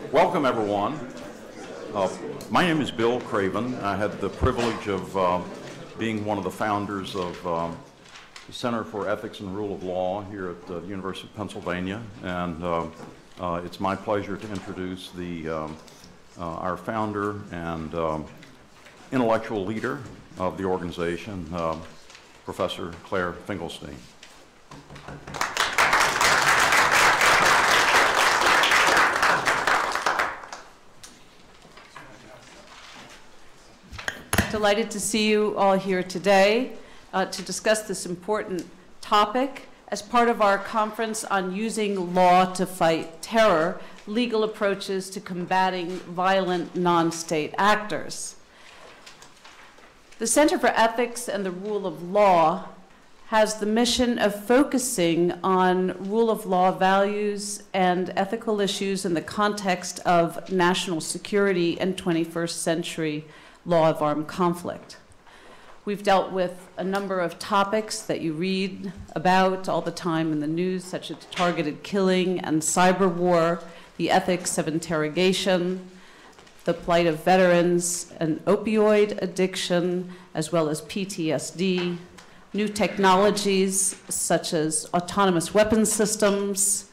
Welcome, everyone. My name is Bill Craven. I had the privilege of being one of the founders of the Center for Ethics and Rule of Law here at the University of Pennsylvania, and it's my pleasure to introduce our founder and intellectual leader of the organization, Professor Claire Finkelstein. Delighted to see you all here today to discuss this important topic as part of our conference on using law to fight terror, legal approaches to combating violent non-state actors. The Center for Ethics and the Rule of Law has the mission of focusing on rule of law values and ethical issues in the context of national security and 21st century law of armed conflict. We've dealt with a number of topics that you read about all the time in the news, such as targeted killing and cyber war, the ethics of interrogation, the plight of veterans and opioid addiction, as well as PTSD, new technologies such as autonomous weapons systems.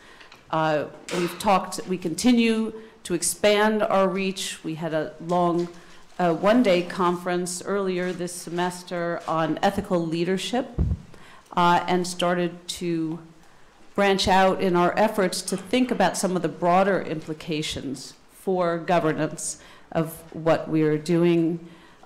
We continue to expand our reach. We had a long one-day conference earlier this semester on ethical leadership and started to branch out in our efforts to think about some of the broader implications for governance of what we are doing.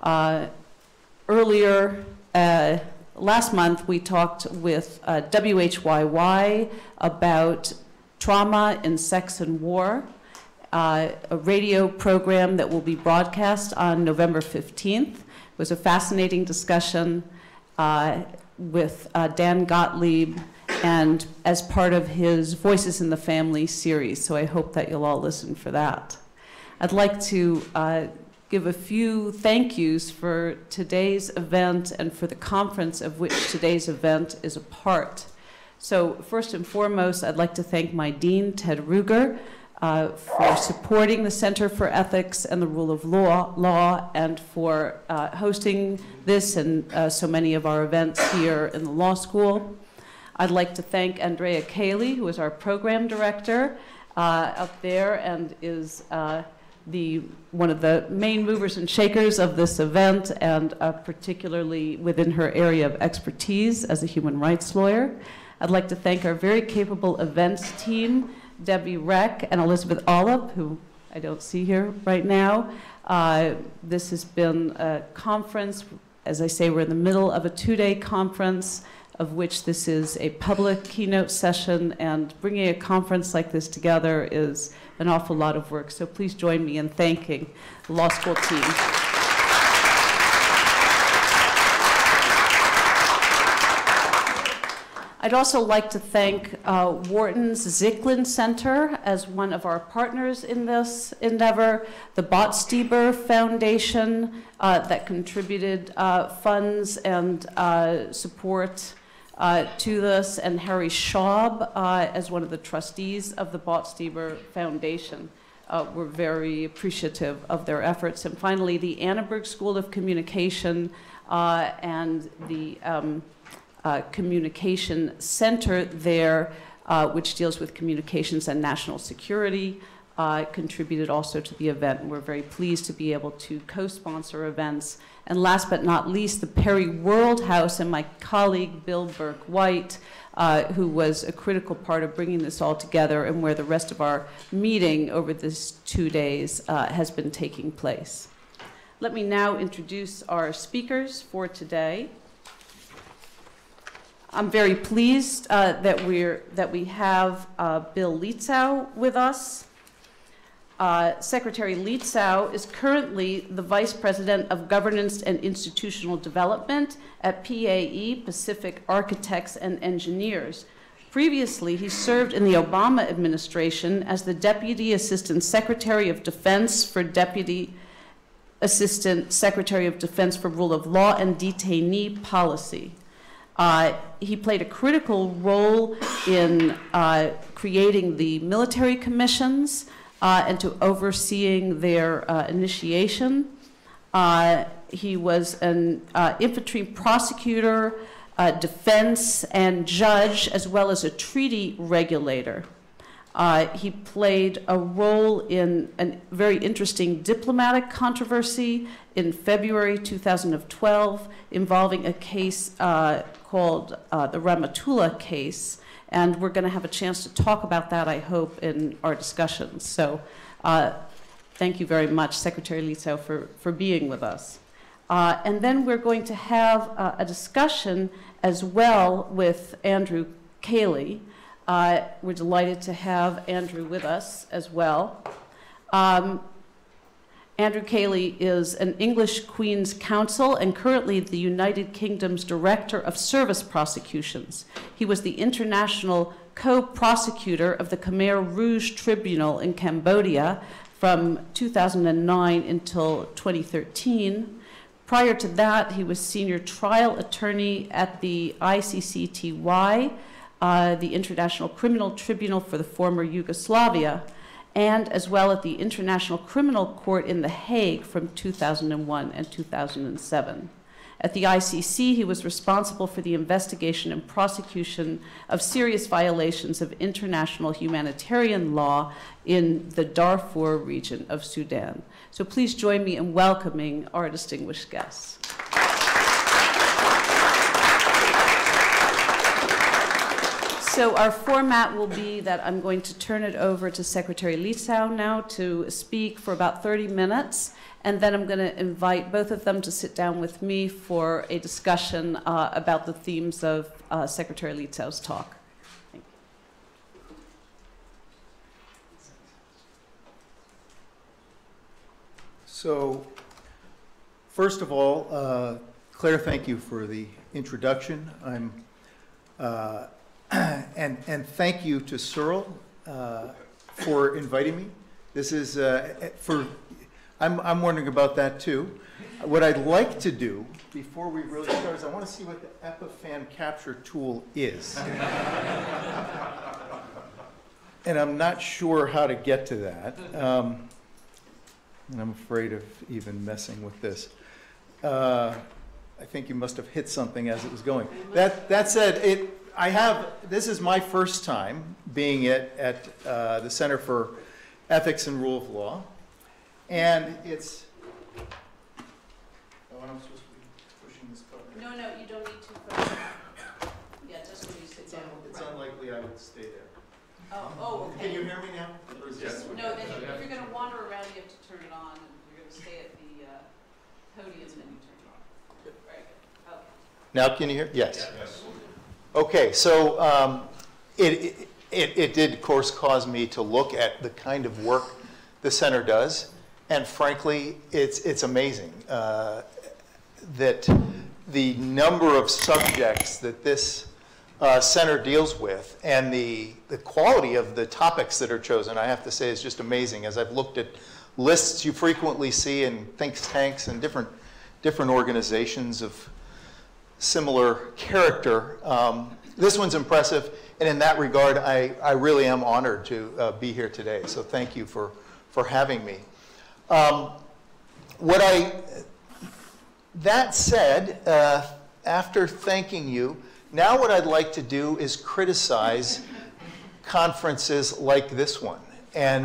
Earlier, last month, we talked with WHYY about trauma in sex and war, a radio program that will be broadcast on November 15th. It was a fascinating discussion with Dan Gottlieb and as part of his Voices in the Family series, so I hope that you'll all listen for that. I'd like to give a few thank yous for today's event and for the conference of which today's event is a part. So first and foremost, I'd like to thank my dean, Ted Ruger, for supporting the Center for Ethics and the Rule of Law and for hosting this and so many of our events here in the law school. I'd like to thank Andrea Cayley, who is our program director up there and is one of the main movers and shakers of this event, and particularly within her area of expertise as a human rights lawyer. I'd like to thank our very capable events team, Debbie Reck and Elizabeth Olive, who I don't see here right now. This has been a conference. As I say, we're in the middle of a two-day conference, of which this is a public keynote session, and bringing a conference like this together is an awful lot of work. So please join me in thanking the law school team. I'd also like to thank Wharton's Zicklin Center as one of our partners in this endeavor, the Botstieber Foundation that contributed funds and support to this, and Harry Schaub as one of the trustees of the Botstieber Foundation. We're very appreciative of their efforts. And finally, the Annenberg School of Communication and the Communication Center there, which deals with communications and national security, contributed also to the event. And we're very pleased to be able to co-sponsor events. And last but not least, the Perry World House and my colleague, Bill Burke-White, who was a critical part of bringing this all together and where the rest of our meeting over this 2 days has been taking place. Let me now introduce our speakers for today. I'm very pleased that we have Bill Lietzau with us. Secretary Lietzau is currently the Vice President of Governance and Institutional Development at PAE, Pacific Architects and Engineers. Previously, he served in the Obama administration as the Deputy Assistant Secretary of Defense for Deputy Assistant Secretary of Defense for Rule of Law and Detainee Policy. He played a critical role in creating the military commissions and to overseeing their initiation. He was an infantry prosecutor, defense, and judge, as well as a treaty regulator. He played a role in a very interesting diplomatic controversy in February 2012 involving a case called the Ramatula case, and we're going to have a chance to talk about that, I hope, in our discussions. So thank you very much, Secretary Lietzau, for being with us. And then we're going to have a discussion as well with Andrew Cayley. We're delighted to have Andrew with us as well. Andrew Cayley is an English Queen's Counsel and currently the United Kingdom's Director of Service Prosecutions. He was the international co-prosecutor of the Khmer Rouge Tribunal in Cambodia from 2009 until 2013. Prior to that, he was senior trial attorney at the ICCTY, the International Criminal Tribunal for the former Yugoslavia, and as well at the International Criminal Court in The Hague from 2001 and 2007. At the ICC, he was responsible for the investigation and prosecution of serious violations of international humanitarian law in the Darfur region of Sudan. So please join me in welcoming our distinguished guests. So our format will be that I'm going to turn it over to Secretary Lietzau now to speak for about 30 minutes, and then I'm going to invite both of them to sit down with me for a discussion about the themes of Secretary Lietzau's talk. Thank you. So, first of all, Claire, thank you for the introduction. And thank you to CERL for inviting me. This is I'm wondering about that too. What I'd like to do before we really start is I want to see what the Epiphan capture tool is, and I'm not sure how to get to that. And I'm afraid of even messing with this. I think you must have hit something as it was going. That said, this is my first time being at the Center for Ethics and Rule of Law, and it's. Oh, I'm supposed to be pushing this button. No, you don't need to. Yeah, just when you sit down. It's unlikely I would stay there. Oh, okay. Can you hear me now? Yes. No, then if you're going to wander around, you have to turn it on. You're going to stay at the podium, and then you turn it on. Very good. Okay. Now can you hear? Yes. Yes. Okay, so it did, of course, cause me to look at the kind of work the center does, and frankly, it's amazing that the number of subjects that this center deals with and the quality of the topics that are chosen, I have to say, is just amazing. As I've looked at lists you frequently see in think tanks and different organizations of similar character. This one's impressive, and in that regard, I really am honored to be here today. So thank you for having me. That said, after thanking you, now what I'd like to do is criticize conferences like this one, and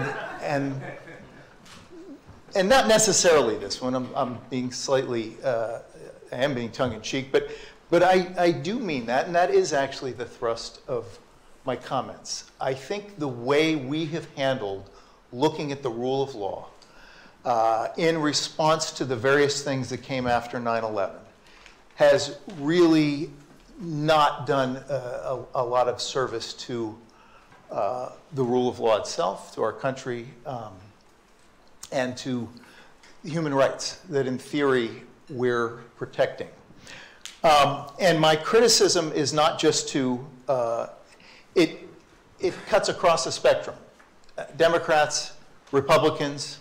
not necessarily this one. I'm being slightly. I am being tongue-in-cheek, but I do mean that, and that is actually the thrust of my comments. I think the way we have handled looking at the rule of law in response to the various things that came after 9/11 has really not done a lot of service to the rule of law itself, to our country, and to human rights that in theory we're protecting. And my criticism is not just to, it cuts across the spectrum. Democrats, Republicans,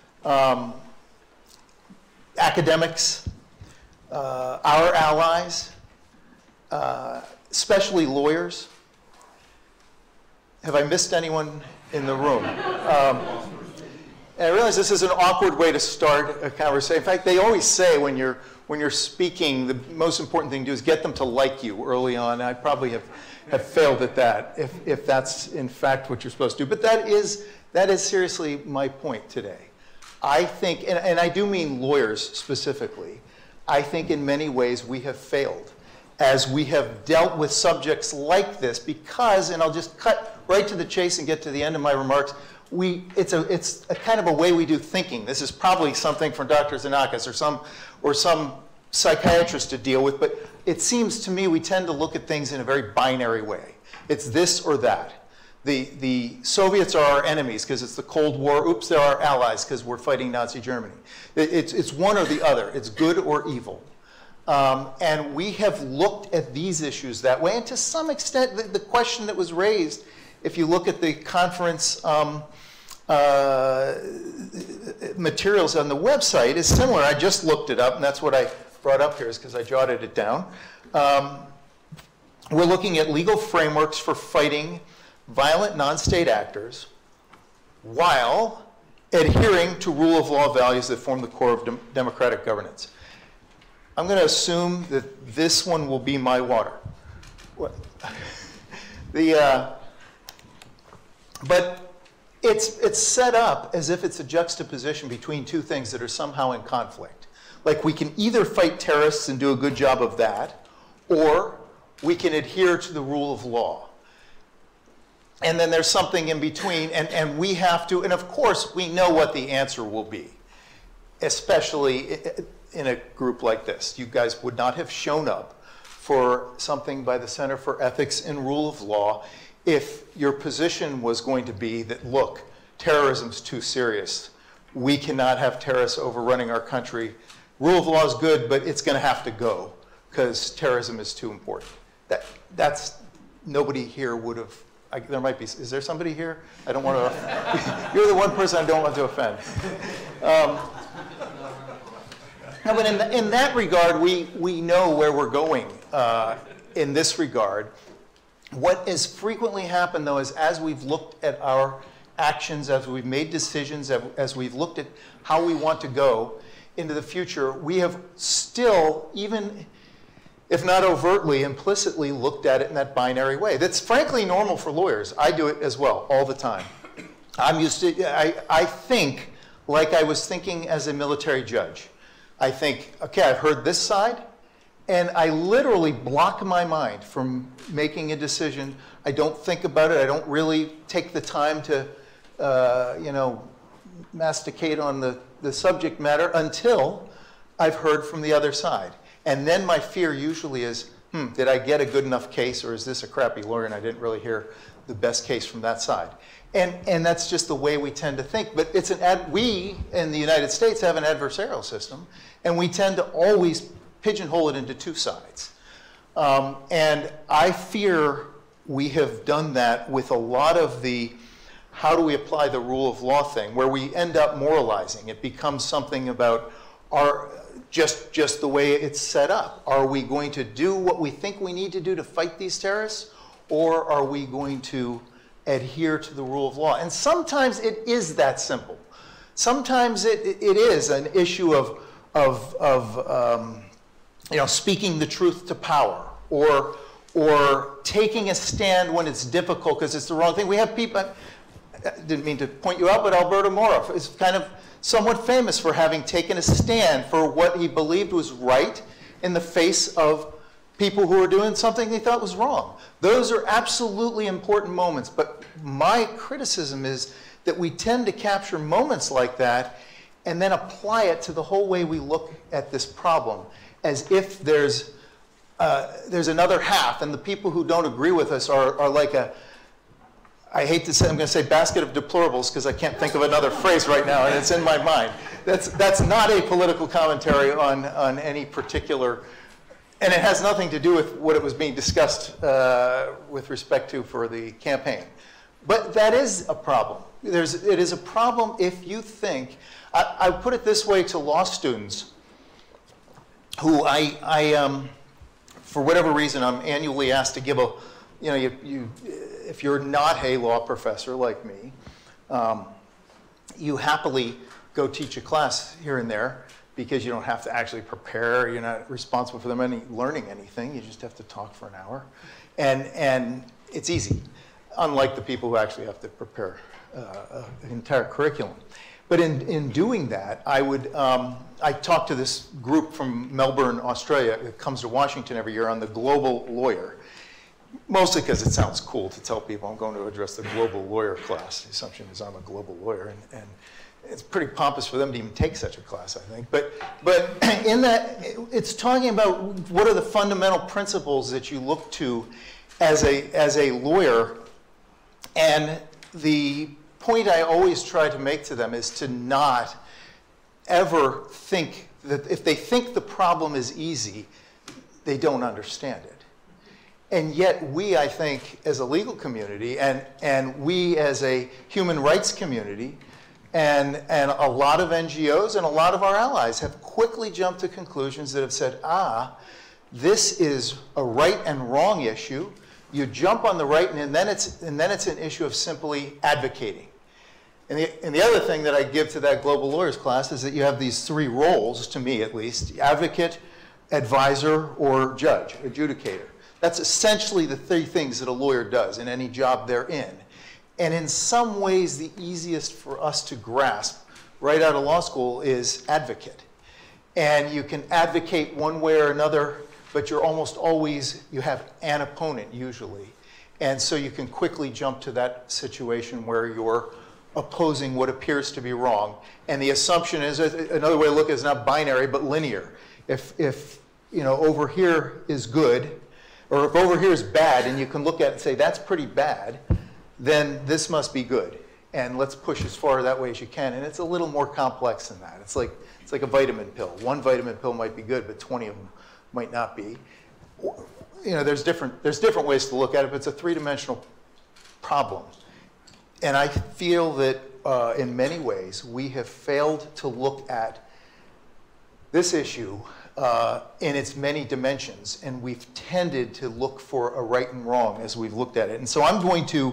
academics, our allies, especially lawyers. Have I missed anyone in the room? And I realize this is an awkward way to start a conversation. In fact, they always say when you're speaking, the most important thing to do is get them to like you early on. I probably have failed at that, if that's in fact what you're supposed to do. But that is seriously my point today. I think, and I do mean lawyers specifically, I think in many ways we have failed as we have dealt with subjects like this because, and I'll just cut right to the chase and get to the end of my remarks, it's a kind of a way we do thinking. This is probably something for Dr. Xenakis or some psychiatrist to deal with, but it seems to me we tend to look at things in a very binary way. It's this or that. The Soviets are our enemies because it's the Cold War. Oops, they're our allies because we're fighting Nazi Germany. It's one or the other. It's good or evil. And we have looked at these issues that way. And to some extent, the question that was raised, if you look at the conference materials on the website, is similar. I just looked it up, and that's what I brought up here is because I jotted it down. We're looking at legal frameworks for fighting violent non-state actors while adhering to rule of law values that form the core of democratic governance. I'm going to assume that this one will be my water. But it's set up as if it's a juxtaposition between two things that are somehow in conflict. Like we can either fight terrorists and do a good job of that, or we can adhere to the rule of law. And then there's something in between, and we have to, and of course we know what the answer will be, especially in a group like this. You guys would not have shown up for something by the Center for Ethics and Rule of Law if your position was going to be that, look, terrorism's too serious. We cannot have terrorists overrunning our country. Rule of law is good, but it's going to have to go because terrorism is too important. That's nobody here would have. There might be. Is there somebody here? I don't want to. You're the one person I don't want to offend. No, but in that regard, we know where we're going in this regard. What has frequently happened, though, is as we've looked at our actions, as we've made decisions, as we've looked at how we want to go into the future, we have still, even if not overtly, implicitly looked at it in that binary way. That's frankly normal for lawyers. I do it as well, all the time. I'm used to, I think like I was thinking as a military judge. I think, okay, I've heard this side, and I literally block my mind from making a decision. I don't think about it. I don't really take the time to, masticate on the subject matter until I've heard from the other side. And then my fear usually is, did I get a good enough case, or is this a crappy lawyer and I didn't really hear the best case from that side? And that's just the way we tend to think. But it's we in the United States have an adversarial system, and we tend to always pigeonhole it into two sides. And I fear we have done that with a lot of the how do we apply the rule of law thing, where we end up moralizing. It becomes something about just the way it's set up. Are we going to do what we think we need to do to fight these terrorists, or are we going to adhere to the rule of law? And sometimes it is that simple. Sometimes it is an issue of speaking the truth to power, or taking a stand when it's difficult because it's the wrong thing. We have people, I didn't mean to point you out, but Alberto Moro is kind of somewhat famous for having taken a stand for what he believed was right in the face of people who were doing something they thought was wrong. Those are absolutely important moments, but my criticism is that we tend to capture moments like that and then apply it to the whole way we look at this problem, as if there's another half, and the people who don't agree with us are like a, I hate to say, I'm going to say basket of deplorables because I can't think of another phrase right now, and it's in my mind. That's not a political commentary on any particular, and it has nothing to do with what it was being discussed with respect to for the campaign. But that is a problem. It is a problem if you think, I put it this way to law students who for whatever reason, I'm annually asked to give a, if you're not a law professor like me, you happily go teach a class here and there because you don't have to actually prepare. You're not responsible for them learning anything. You just have to talk for an hour. And it's easy, unlike the people who actually have to prepare an entire curriculum. But in doing that, I talked to this group from Melbourne, Australia. It comes to Washington every year on the global lawyer. Mostly because it sounds cool to tell people I'm going to address the global lawyer class. The assumption is I'm a global lawyer, and it's pretty pompous for them to even take such a class, I think. But in that, it's talking about what are the fundamental principles that you look to as a lawyer. And the point I always try to make to them is to not ever think that if they think the problem is easy, they don't understand it. And yet we, I think, as a legal community, and we as a human rights community, and a lot of NGOs and a lot of our allies have quickly jumped to conclusions that have said, this is a right and wrong issue. You jump on the right, and then it's an issue of simply advocating. And the other thing that I give to that global lawyers class is that you have these three roles, to me at least: advocate, advisor, or judge, adjudicator. That's essentially the three things that a lawyer does in any job they're in. And in some ways, the easiest for us to grasp right out of law school is advocate. And you can advocate one way or another, but you're almost always, you have an opponent usually. And so you can quickly jump to that situation where you're opposing what appears to be wrong. And the assumption is, another way to look at it is not binary, but linear. If over here is good, or if over here is bad, and you can look at it and say, that's pretty bad, then this must be good. And let's push as far that way as you can. And it's a little more complex than that. It's like a vitamin pill. One vitamin pill might be good, but 20 of them might not be. There's different ways to look at it, but it's a three-dimensional problem. And I feel that in many ways, we have failed to look at this issue in its many dimensions, and we've tended to look for a right and wrong as we've looked at it. And so I'm going to,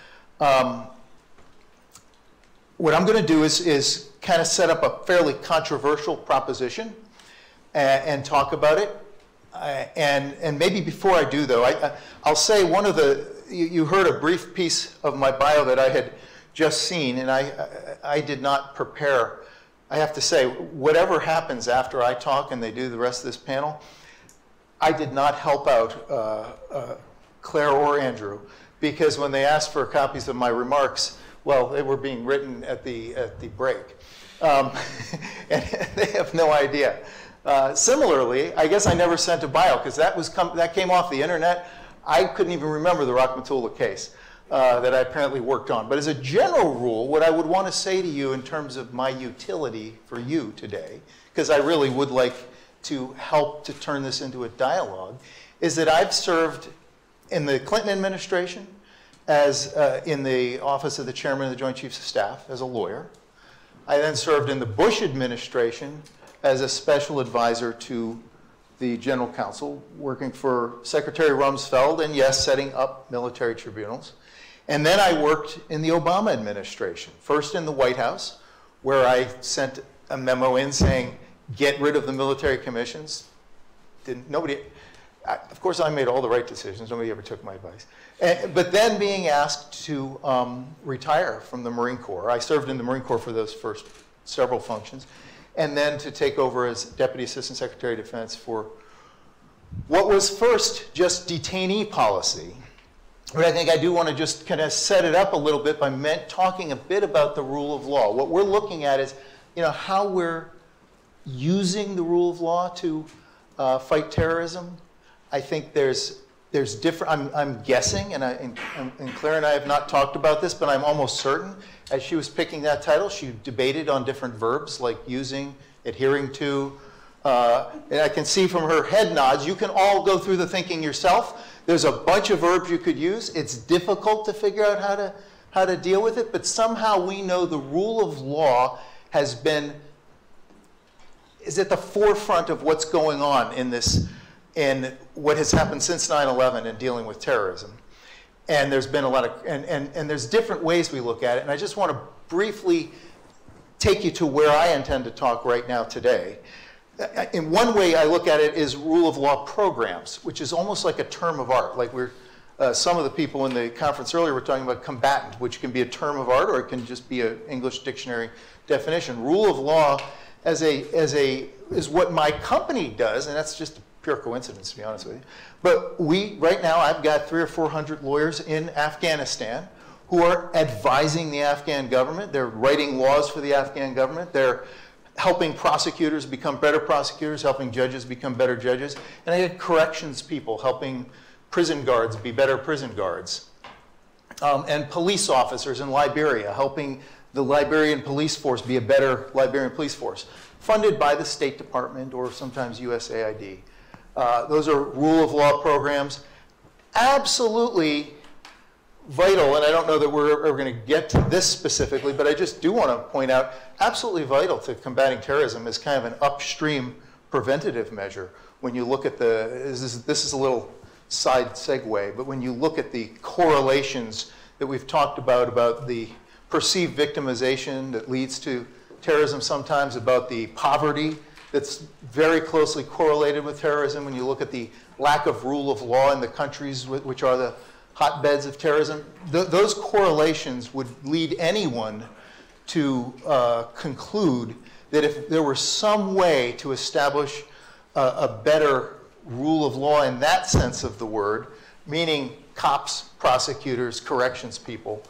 what I'm going to do is kind of set up a fairly controversial proposition and talk about it. And maybe before I do, though, I'll say one of the, you heard a brief piece of my bio that I had just seen, and I did not prepare. I have to say, whatever happens after I talk and they do the rest of this panel, I did not help out Claire or Andrew, because when they asked for copies of my remarks, well, they were being written at the break. And they have no idea. Similarly, I guess I never sent a bio, because that came off the internet. I couldn't even remember the Rachmatullah case that I apparently worked on. But as a general rule, what I would want to say to you in terms of my utility for you today, because I really would like to help to turn this into a dialogue, is that I've served in the Clinton administration as in the office of the chairman of the Joint Chiefs of Staff as a lawyer. I then served in the Bush administration as a special advisor to the general counsel, working for Secretary Rumsfeld, and yes, setting up military tribunals. And then I worked in the Obama administration, first in the White House, where I sent a memo in saying, get rid of the military commissions. Of course, I made all the right decisions. Nobody ever took my advice. But then being asked to retire from the Marine Corps. I served in the Marine Corps for those first several functions. And then to take over as Deputy Assistant Secretary of Defense for what was first just detainee policy. But I think I do want to just kind of set it up a little bit by talking a bit about the rule of law. What we're looking at is, how we're using the rule of law to fight terrorism. I think there's different. I'm guessing, and Claire and I have not talked about this, but I'm almost certain. As she was picking that title, she debated on different verbs like using, adhering to. And I can see from her head nods, you can all go through the thinking yourself. There's a bunch of verbs you could use. It's difficult to figure out how to deal with it, but somehow we know the rule of law is at the forefront of what's going on in what has happened since 9/11 in dealing with terrorism. And there's been a lot of, and there's different ways we look at it. And I just want to briefly take you to where I intend to talk right now today. In one way I look at it is rule of law programs, which is almost like a term of art. Like some of the people in the conference earlier were talking about combatant, which can be a term of art or it can just be an English dictionary definition. Rule of law is what my company does, and that's just a pure coincidence, to be honest with you. But right now, I've got 300 or 400 lawyers in Afghanistan who are advising the Afghan government. They're writing laws for the Afghan government. They're helping prosecutors become better prosecutors, helping judges become better judges. And I had corrections people helping prison guards be better prison guards. And police officers in Liberia helping the Liberian police force be a better Liberian police force, funded by the State Department or sometimes USAID. Those are rule of law programs. Absolutely vital, and I don't know that we're ever going to get to this specifically, but I just do want to point out, absolutely vital to combating terrorism is kind of an upstream preventative measure. When you look at this is a little side segue, but when you look at the correlations that we've talked about the perceived victimization that leads to terrorism sometimes, about the poverty that's very closely correlated with terrorism, when you look at the lack of rule of law in the countries which are the hotbeds of terrorism, those correlations would lead anyone to conclude that if there were some way to establish a better rule of law in that sense of the word, meaning cops, prosecutors, corrections people,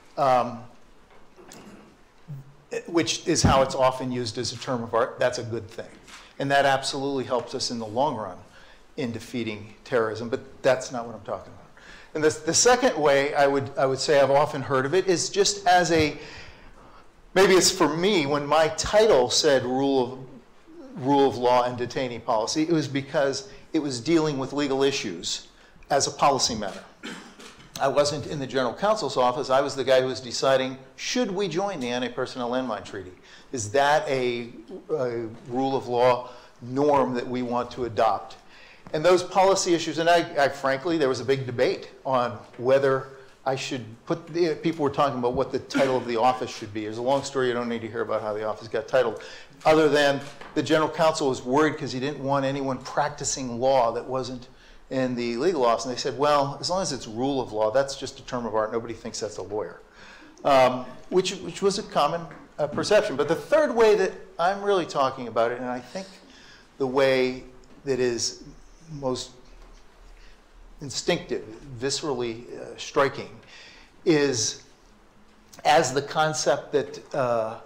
which is how it's often used as a term of art, that's a good thing. And that absolutely helps us in the long run in defeating terrorism, but that's not what I'm talking about. And the second way I would say I've often heard of it is just as maybe it's for me, when my title said rule of law and detainee policy, it was because it was dealing with legal issues as a policy matter. I wasn't in the general counsel's office. I was the guy who was deciding, should we join the Anti-Personnel Landmine Treaty? Is that a rule of law norm that we want to adopt? And those policy issues, and I frankly, there was a big debate on whether I should people were talking about what the title of the office should be. There's a long story, you don't need to hear about how the office got titled, other than the general counsel was worried because he didn't want anyone practicing law that wasn't in the legal office. And they said, well, as long as it's rule of law, that's just a term of art. Nobody thinks that's a lawyer, which was a common perception. But the third way that I'm really talking about it, and I think the way that is most instinctive, viscerally striking, is as the concept that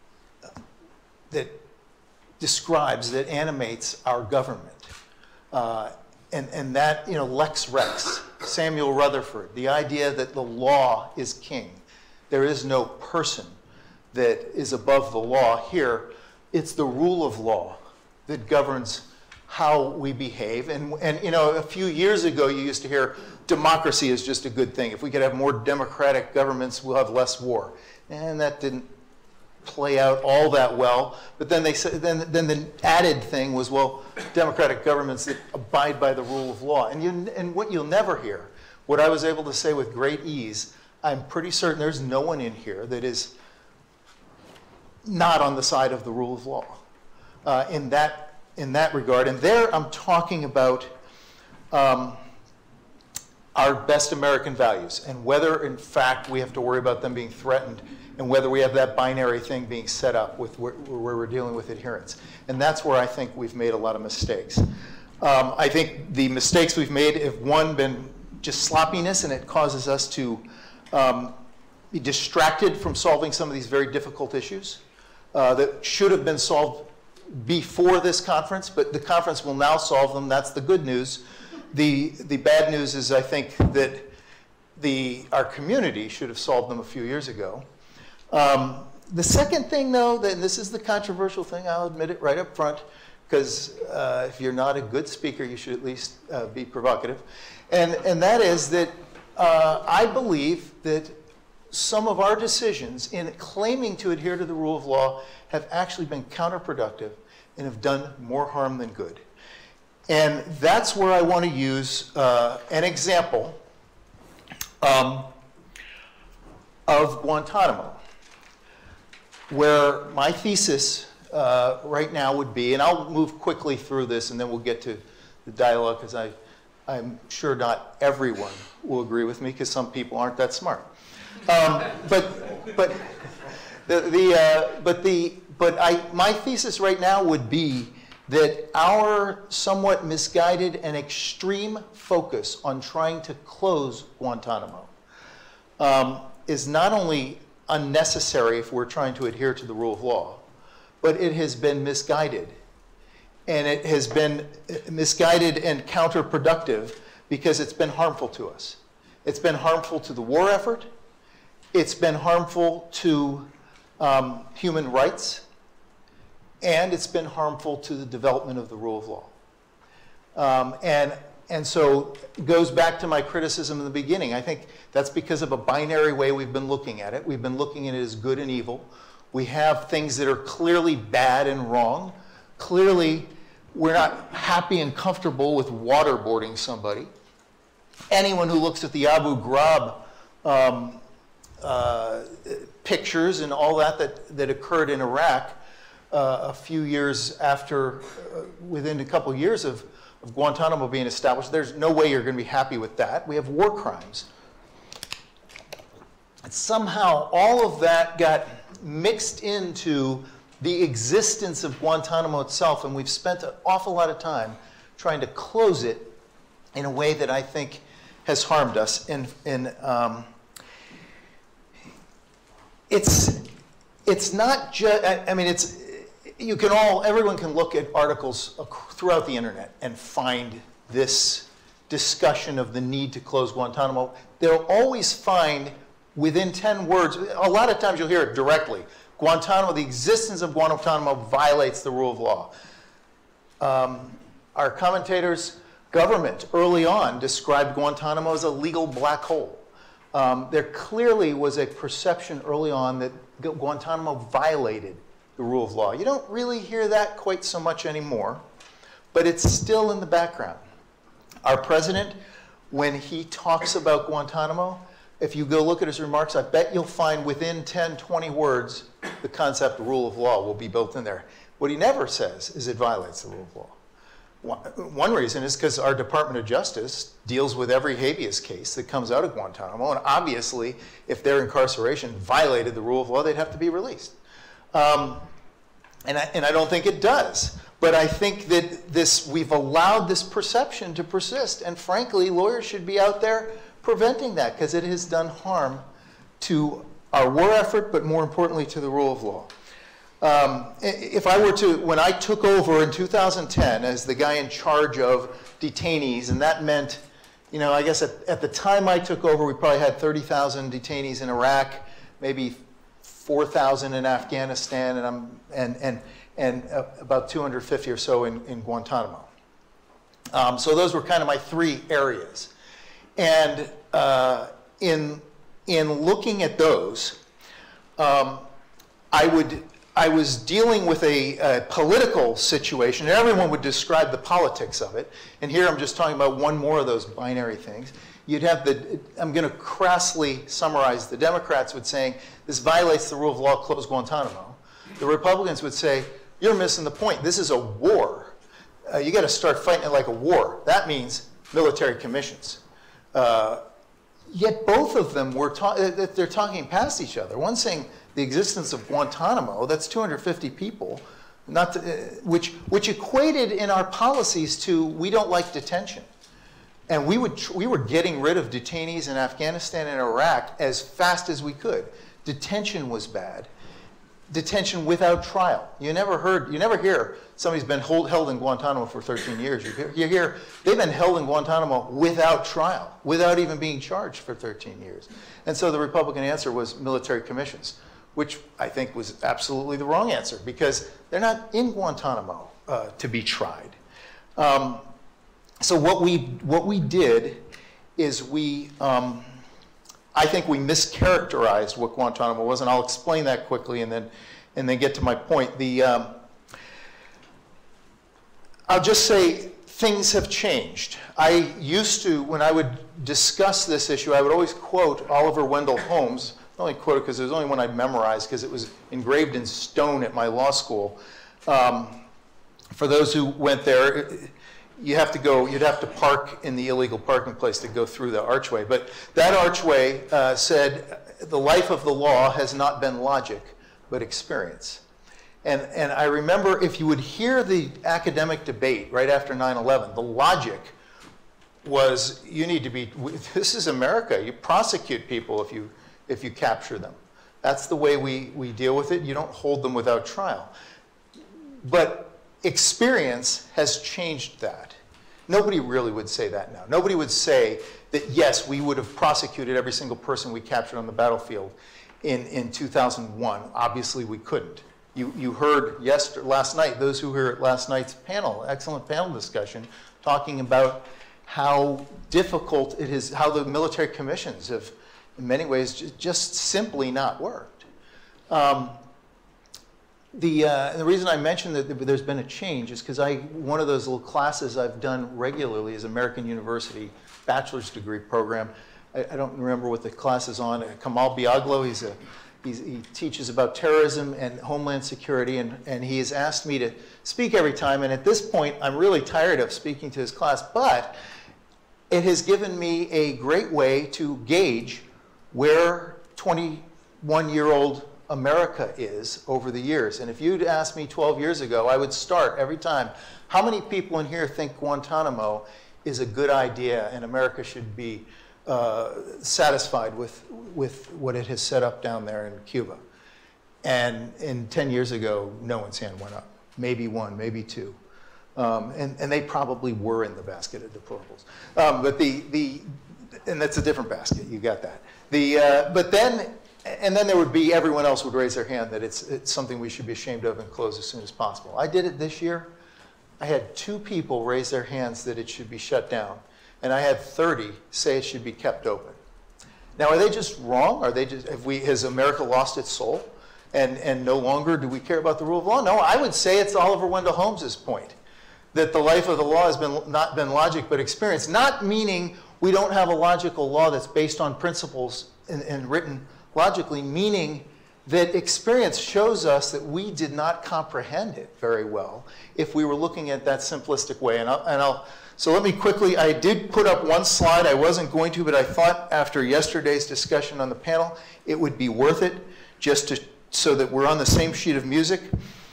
describes, that animates our government. And that, Lex Rex, Samuel Rutherford, the idea that the law is king. There is no person that is above the law here. It's the rule of law that governs how we behave. And a few years ago, you used to hear democracy is just a good thing. If we could have more democratic governments, we'll have less war. And that didn't play out all that well. But then they said, then the added thing was, well, democratic governments that abide by the rule of law. And what you'll never hear, what I was able to say with great ease, I'm pretty certain there's no one in here that is not on the side of the rule of law in that regard. And there I'm talking about our best American values and whether, in fact, we have to worry about them being threatened and whether we have that binary thing being set up with where we're dealing with adherence. And that's where I think we've made a lot of mistakes. I think the mistakes we've made have, one, been just sloppiness, and it causes us to be distracted from solving some of these very difficult issues that should have been solved before this conference, but the conference will now solve them. That's the good news. The bad news is, I think, that our community should have solved them a few years ago. The second thing, though, and this is the controversial thing, I'll admit it right up front, because if you're not a good speaker, you should at least be provocative. And that is that I believe that some of our decisions in claiming to adhere to the rule of law have actually been counterproductive and have done more harm than good. And that's where I want to use an example of Guantanamo. where my thesis right now would be, and I'll move quickly through this and then we'll get to the dialogue, because I'm sure not everyone will agree with me, because some people aren't that smart. My thesis right now would be that our somewhat misguided and extreme focus on trying to close Guantanamo is not only unnecessary if we're trying to adhere to the rule of law, but it has been misguided. And it has been misguided and counterproductive because it's been harmful to us. It's been harmful to the war effort. It's been harmful to human rights. And it's been harmful to the development of the rule of law. And so it goes back to my criticism in the beginning. I think that's because of a binary way we've been looking at it. We've been looking at it as good and evil. We have things that are clearly bad and wrong. Clearly, we're not happy and comfortable with waterboarding somebody. Anyone who looks at the Abu Ghraib pictures and all that occurred in Iraq a few years after, within a couple years of Guantanamo being established, there's no way you're going to be happy with that. We have war crimes. And somehow all of that got mixed into the existence of Guantanamo itself, and we've spent an awful lot of time trying to close it in a way that I think has harmed us. It's not just, I mean, everyone can look at articles throughout the internet and find this discussion of the need to close Guantanamo. They'll always find within 10 words, a lot of times you'll hear it directly, Guantanamo, the existence of Guantanamo violates the rule of law. Our commentators, government early on described Guantanamo as a legal black hole. There clearly was a perception early on that Guantanamo violated the rule of law. You don't really hear that quite so much anymore, but it's still in the background. Our president, when he talks about Guantanamo, if you go look at his remarks, I bet you'll find within 10, 20 words, the concept of rule of law will be built in there. What he never says is it violates the rule of law. One reason is because our Department of Justice deals with every habeas case that comes out of Guantanamo, and obviously, if their incarceration violated the rule of law, they'd have to be released. And I don't think it does. But I think that we've allowed this perception to persist, and frankly, lawyers should be out there preventing that, because it has done harm to our war effort, but more importantly, to the rule of law. If I were to, when I took over in 2010 as the guy in charge of detainees, and that meant, you know, I guess at the time I took over, we probably had 30,000 detainees in Iraq, maybe 4,000 in Afghanistan, and about 250 or so in Guantanamo. So those were kind of my three areas. And in looking at those, I was dealing with a political situation, and everyone would describe the politics of it. And here I'm just talking about one more of those binary things. You'd have I'm going to crassly summarize, the Democrats would say, this violates the rule of law, close Guantanamo. The Republicans would say, you're missing the point. This is a war. You got to start fighting it like a war. That means military commissions. Yet both of them were they're talking past each other. One saying the existence of Guantanamo, that's 250 people, which equated in our policies to we don't like detention. And we were getting rid of detainees in Afghanistan and Iraq as fast as we could. Detention was bad. Detention without trial. You never hear somebody's been held in Guantanamo for 13 years. You hear they've been held in Guantanamo without trial, without even being charged for 13 years. And so the Republican answer was military commissions, which I think was absolutely the wrong answer, because they're not in Guantanamo to be tried. So what we did is I think we mischaracterized what Guantanamo was, and I'll explain that quickly and then get to my point. I'll just say things have changed. I used to, when I would discuss this issue, I would always quote Oliver Wendell Holmes, only quote it because it was the only one I memorized because it was engraved in stone at my law school. For those who went there, you'd have to park in the illegal parking place to go through the archway. But that archway said, the life of the law has not been logic, but experience. And I remember if you would hear the academic debate right after 9/11, the logic was this is America. You prosecute people if you capture them. That's the way we deal with it. You don't hold them without trial. But experience has changed that. Nobody really would say that now. Nobody would say that, yes, we would have prosecuted every single person we captured on the battlefield in 2001. Obviously, we couldn't. You heard last night, those who were at last night's panel, excellent panel discussion, talking about how difficult it is, how the military commissions have, in many ways, just simply not worked. The reason I mentioned that there's been a change is because one of those little classes I've done regularly is American University bachelor's degree program. I don't remember what the class is on. Kamal Biaglo, he teaches about terrorism and homeland security, and he has asked me to speak every time. And at this point, I'm really tired of speaking to his class, but it has given me a great way to gauge where 21-year-old America is over the years. And if you'd asked me 12 years ago, I would start every time, how many people in here think Guantanamo is a good idea and America should be satisfied with what it has set up down there in Cuba? And 10 years ago, no one's hand went up. Maybe one, maybe two. And they probably were in the basket of deplorables. And that's a different basket, you got that. And then there would be, everyone else would raise their hand that it's something we should be ashamed of and close as soon as possible. I did it this year. I had 2 people raise their hands that it should be shut down. And I had 30 say it should be kept open. Now, are they just wrong? Has America lost its soul? And no longer do we care about the rule of law? No, I would say it's Oliver Wendell Holmes's point, that the life of the law has not been logic but experience. Not meaning we don't have a logical law that's based on principles and written logically, meaning that experience shows us that we did not comprehend it very well if we were looking at that simplistic way. So let me quickly, I did put up one slide. I wasn't going to, but I thought after yesterday's discussion on the panel, it would be worth it so that we're on the same sheet of music.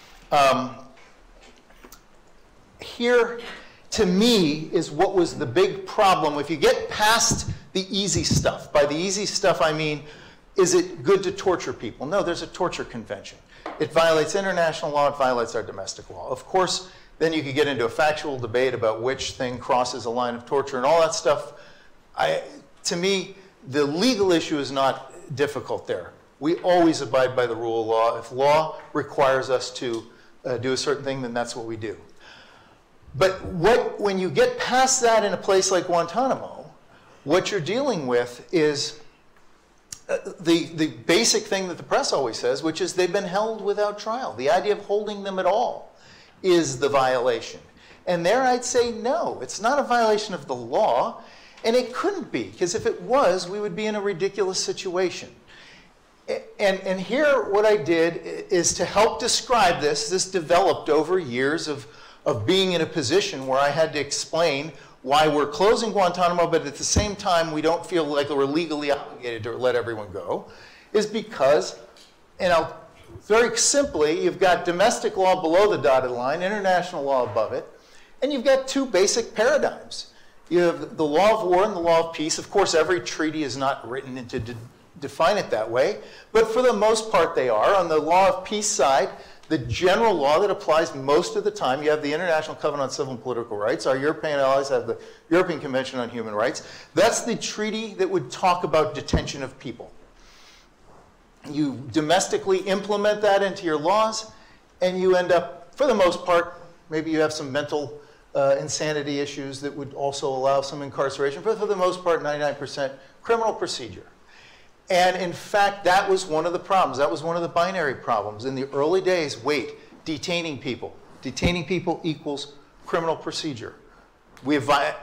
Here, to me, is what was the big problem. If you get past the easy stuff, by the easy stuff I mean, is it good to torture people? No, there's a torture convention. It violates international law, it violates our domestic law. Of course, then you could get into a factual debate about which thing crosses a line of torture and all that stuff. To me, the legal issue is not difficult there. We always abide by the rule of law. If law requires us to do a certain thing, then that's what we do. But when you get past that in a place like Guantanamo, what you're dealing with is the basic thing that the press always says, which is they've been held without trial. The idea of holding them at all is the violation. And there I'd say no, it's not a violation of the law, and it couldn't be, because if it was, we would be in a ridiculous situation. And here what I did is to help describe this. This developed over years of being in a position where I had to explain why we're closing Guantanamo, but at the same time we don't feel like we're legally obligated to let everyone go, is because, very simply, you've got domestic law below the dotted line, international law above it, and you've got 2 basic paradigms. You have the law of war and the law of peace. Of course, every treaty is not written to define it that way, but for the most part they are. On the law of peace side, the general law that applies most of the time, you have the International Covenant on Civil and Political Rights. Our European allies have the European Convention on Human Rights. That's the treaty that would talk about detention of people. You domestically implement that into your laws, and you end up, for the most part, maybe you have some mental insanity issues that would also allow some incarceration, but for the most part, 99% criminal procedure. And in fact, that was one of the problems. That was one of the binary problems. In the early days, detaining people. Detaining people equals criminal procedure.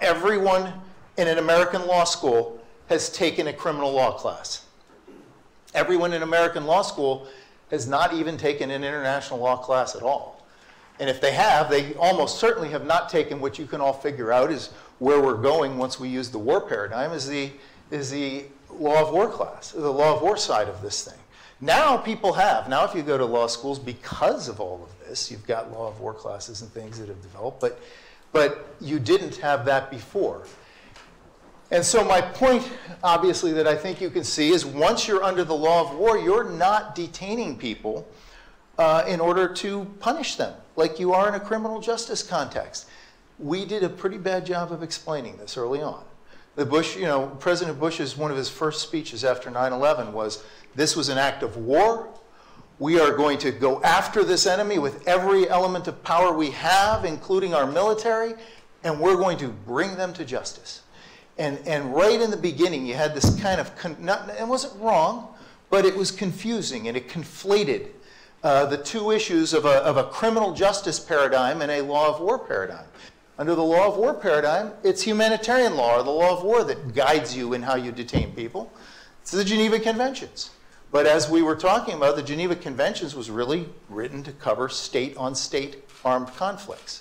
Everyone in an American law school has taken a criminal law class. Everyone in American law school has not even taken an international law class at all. And if they have, they almost certainly have not taken what you can all figure out is where we're going once we use the war paradigm is the law of war class, the law of war side of this thing. Now people have. Now if you go to law schools, because of all of this, you've got law of war classes and things that have developed, but you didn't have that before. And so my point, obviously, that I think you can see is once you're under the law of war, you're not detaining people in order to punish them like you are in a criminal justice context. We did a pretty bad job of explaining this early on. The Bush, President Bush's, one of his first speeches after 9/11 was, this was an act of war. We are going to go after this enemy with every element of power we have, including our military, and we're going to bring them to justice. And right in the beginning, you had this kind of, it wasn't wrong, but it was confusing, and it conflated the two issues of a criminal justice paradigm and a law of war paradigm. Under the law of war paradigm, it's humanitarian law, or the law of war, that guides you in how you detain people. It's the Geneva Conventions. But as we were talking about, the Geneva Conventions was really written to cover state-on-state armed conflicts.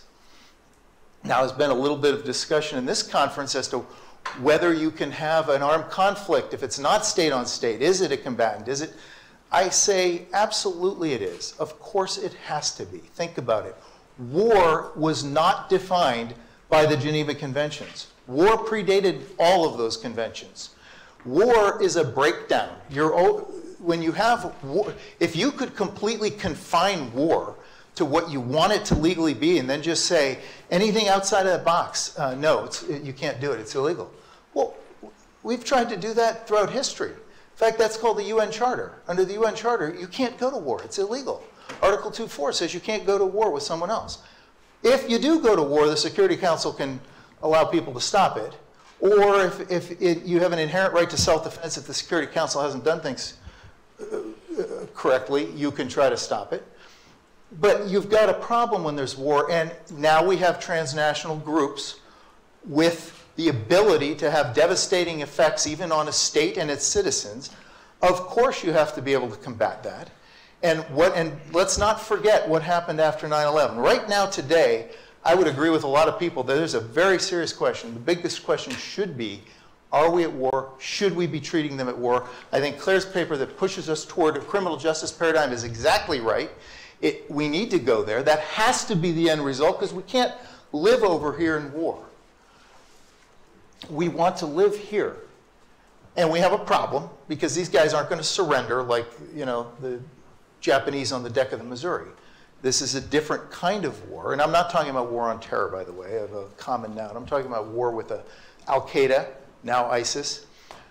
Now, there's been a little bit of discussion in this conference as to whether you can have an armed conflict if it's not state-on-state. Is it a combatant? Is it? I say absolutely it is. Of course it has to be. Think about it. War was not defined by the Geneva Conventions. War predated all of those conventions. War is a breakdown. When you have war, if you could completely confine war to what you want it to legally be and then just say, anything outside of that box, no, you can't do it, it's illegal. Well, we've tried to do that throughout history. In fact, that's called the UN Charter. Under the UN Charter, you can't go to war, it's illegal. Article 2.4 says you can't go to war with someone else. If you do go to war, the Security Council can allow people to stop it. Or if you have an inherent right to self-defense, if the Security Council hasn't done things correctly, you can try to stop it. But you've got a problem when there's war, and now we have transnational groups with the ability to have devastating effects even on a state and its citizens. Of course you have to be able to combat that. And let's not forget what happened after 9/11. Right now, today, I would agree with a lot of people that there's a very serious question. The biggest question should be, are we at war? Should we be treating them at war? I think Claire's paper that pushes us toward a criminal justice paradigm is exactly right. We need to go there. That has to be the end result because we can't live over here in war. We want to live here. And we have a problem because these guys aren't going to surrender like, the Japanese on the deck of the Missouri. This is a different kind of war. And I'm not talking about war on terror, by the way. I have a common noun. I'm talking about war with Al-Qaeda, now ISIS.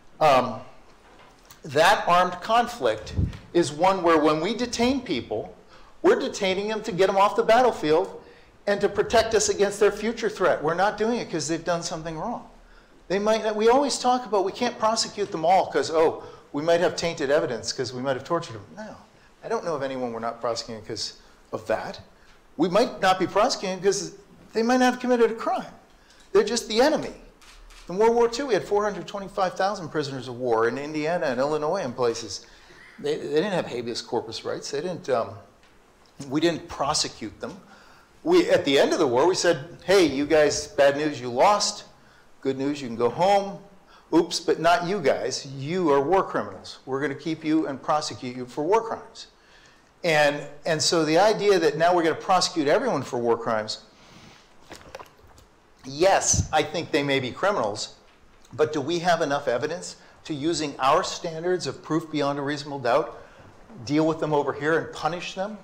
That armed conflict is one where when we detain people, we're detaining them to get them off the battlefield and to protect us against their future threat. We're not doing it because they've done something wrong. We always talk about we can't prosecute them all because, we might have tainted evidence because we might have tortured them. No, I don't know of anyone we're not prosecuting because of that. We might not be prosecuting because they might not have committed a crime. They're just the enemy. In World War II, we had 425,000 prisoners of war in Indiana and Illinois and places. They didn't have habeas corpus rights. We didn't prosecute them. At the end of the war, we said, hey, you guys, bad news, you lost. Good news, you can go home. Oops, but not you guys. You are war criminals. We're going to keep you and prosecute you for war crimes. And so the idea that now we're going to prosecute everyone for war crimes, yes, I think they may be criminals, but do we have enough evidence to, using our standards of proof beyond a reasonable doubt, deal with them over here and punish them?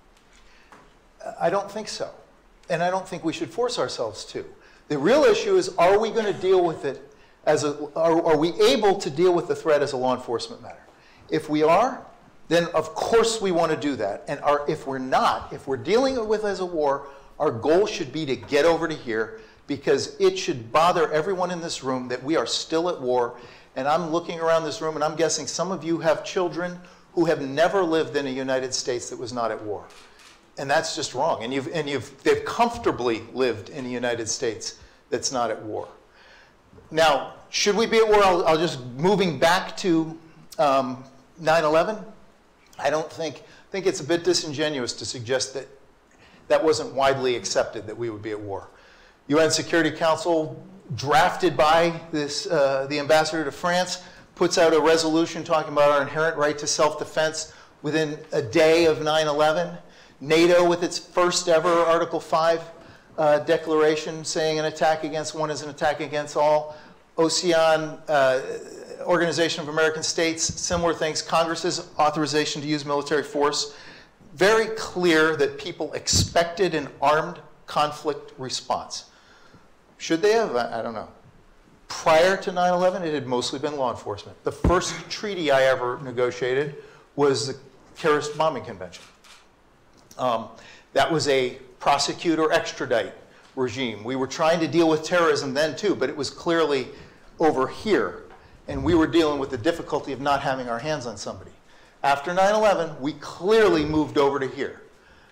I don't think so. And I don't think we should force ourselves to. The real issue is, are we going to deal with it are we able to deal with the threat as a law enforcement matter? If we are, then of course we want to do that. And if we're not, if we're dealing with it as a war, our goal should be to get over to here because it should bother everyone in this room that we are still at war. And I'm looking around this room and I'm guessing some of you have children who have never lived in a United States that was not at war. And that's just wrong. And they've comfortably lived in a United States that's not at war. Now, should we be at war? I'll just moving back to 9/11, I think it's a bit disingenuous to suggest that that wasn't widely accepted, that we would be at war. UN Security Council, drafted by the ambassador to France, puts out a resolution talking about our inherent right to self-defense within a day of 9/11. NATO, with its first ever Article 5 declaration, saying an attack against one is an attack against all. OSEAN, Organization of American States, similar things. Congress's authorization to use military force. Very clear that people expected an armed conflict response. Should they have? I don't know. Prior to 9/11, it had mostly been law enforcement. The first treaty I ever negotiated was the Terrorist Bombing Convention. That was a prosecute or extradite regime. We were trying to deal with terrorism then too, but it was clearly over here. And we were dealing with the difficulty of not having our hands on somebody. After 9/11, we clearly moved over to here.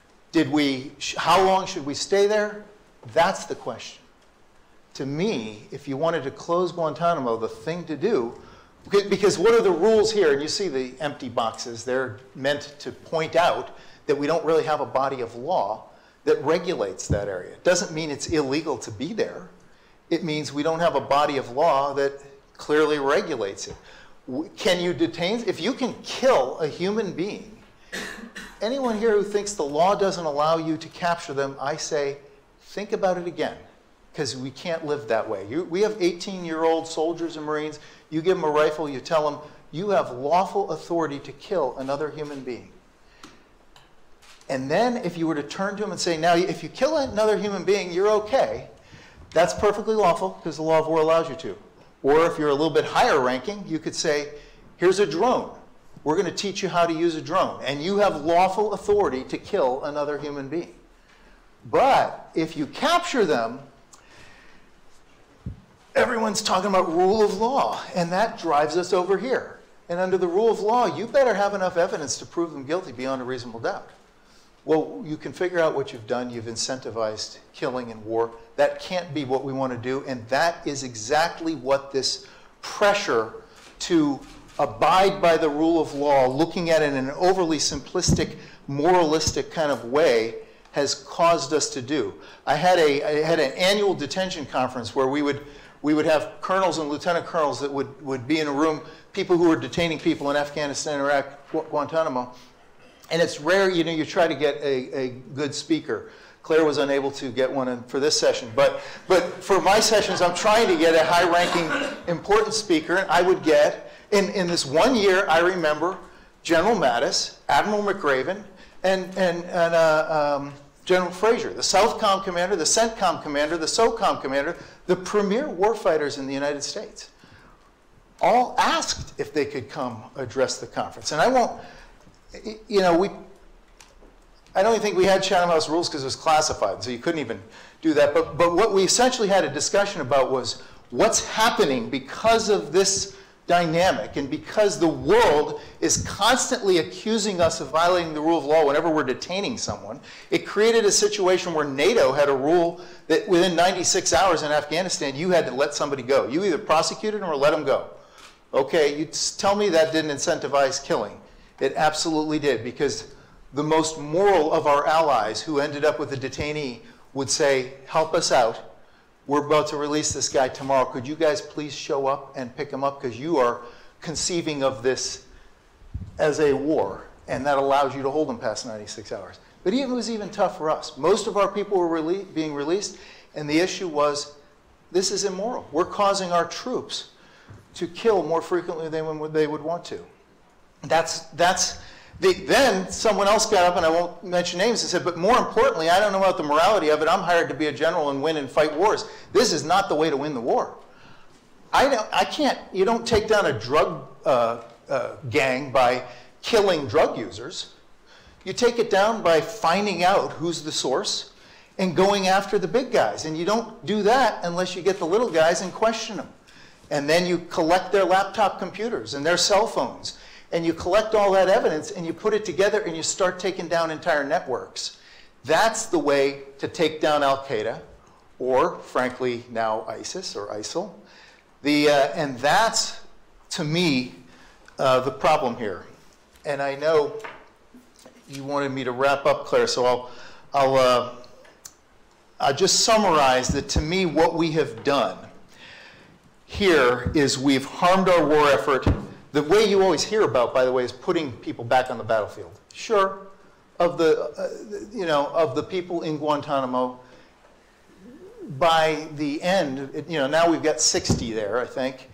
How long should we stay there? That's the question. To me, if you wanted to close Guantanamo, the thing to do, because what are the rules here? And you see the empty boxes. They're meant to point out that we don't really have a body of law that regulates that area. It doesn't mean it's illegal to be there. It means we don't have a body of law that clearly regulates it. Can you detain? If you can kill a human being, anyone here who thinks the law doesn't allow you to capture them, I say, think about it again, because we can't live that way. We have 18-year-old soldiers and Marines. You give them a rifle, you tell them, you have lawful authority to kill another human being. And then if you were to turn to them and say, now, if you kill another human being, you're okay, that's perfectly lawful because the law of war allows you to. Or if you're a little bit higher ranking, you could say, here's a drone. We're going to teach you how to use a drone. And you have lawful authority to kill another human being. But if you capture them, everyone's talking about rule of law. And that drives us over here. And under the rule of law, you better have enough evidence to prove them guilty beyond a reasonable doubt. Well, you can figure out what you've done. You've incentivized killing and war. That can't be what we want to do. And that is exactly what this pressure to abide by the rule of law, looking at it in an overly simplistic, moralistic kind of way, has caused us to do. I had an annual detention conference where we would have colonels and lieutenant colonels that would be in a room, people who were detaining people in Afghanistan, Iraq, Guantanamo. And it's rare, you try to get a good speaker. Claire was unable to get one for this session. But for my sessions, I'm trying to get a high-ranking, important speaker. And I would get, in this 1 year, I remember General Mattis, Admiral McRaven, and General Frazier, the Southcom commander, the CENTCOM commander, the SOCOM commander, the premier warfighters in the United States, all asked if they could come address the conference. And I won't... I don't even think we had Chatham House rules because it was classified, so you couldn't even do that. But what we essentially had a discussion about was what's happening because of this dynamic and because the world is constantly accusing us of violating the rule of law whenever we're detaining someone. It created a situation where NATO had a rule that within 96 hours in Afghanistan, you had to let somebody go. You either prosecuted them or let them go. Okay, you tell me that didn't incentivize killing. It absolutely did, because the most moral of our allies who ended up with a detainee would say, help us out. We're about to release this guy tomorrow. Could you guys please show up and pick him up, because you are conceiving of this as a war, and that allows you to hold him past 96 hours. But it was even tough for us. Most of our people were being released, and the issue was, this is immoral. We're causing our troops to kill more frequently than they would want to. Then someone else got up, and I won't mention names, and said, but more importantly, I don't know about the morality of it. I'm hired to be a general and win and fight wars. This is not the way to win the war. You don't take down a drug gang by killing drug users. You take it down by finding out who's the source and going after the big guys. And you don't do that unless you get the little guys and question them. And then you collect their laptop computers and their cell phones. And you collect all that evidence and you put it together and you start taking down entire networks. That's the way to take down Al-Qaeda, or frankly now ISIS or ISIL. And that's, to me, the problem here. and I know you wanted me to wrap up, Claire, so I'll just summarize that to me what we have done here is we've harmed our war effort. The way you always hear about, by the way, is putting people back on the battlefield. Sure, of the people in Guantanamo, by the end, now we've got 60 there, I think.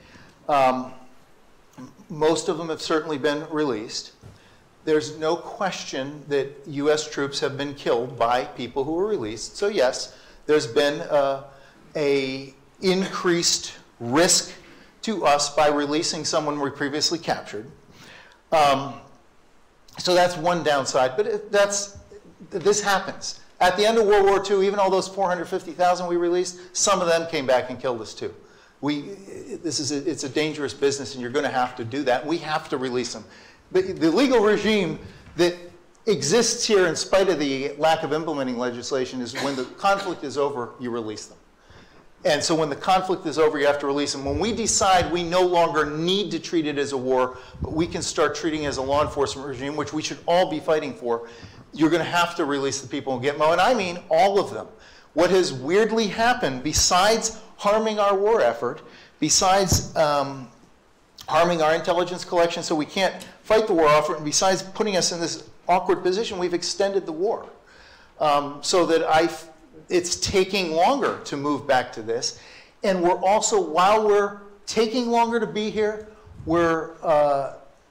Most of them have certainly been released. There's no question that U.S. troops have been killed by people who were released. So yes, there's been a increased risk to us by releasing someone we previously captured. So that's one downside, but this happens. At the end of World War II, even all those 450,000 we released, some of them came back and killed us too. It's a dangerous business, and you're going to have to do that. We have to release them. The legal regime that exists here in spite of the lack of implementing legislation is when the conflict is over, you release them. And so when the conflict is over, you have to release them. When we decide we no longer need to treat it as a war, but we can start treating it as a law enforcement regime, which we should all be fighting for, you're going to have to release the people in Gitmo, and I mean all of them. What has weirdly happened, besides harming our war effort, besides harming our intelligence collection so we can't fight the war effort, and besides putting us in this awkward position, we've extended the war. So that it's taking longer to move back to this. And we're also, while we're taking longer to be here, we're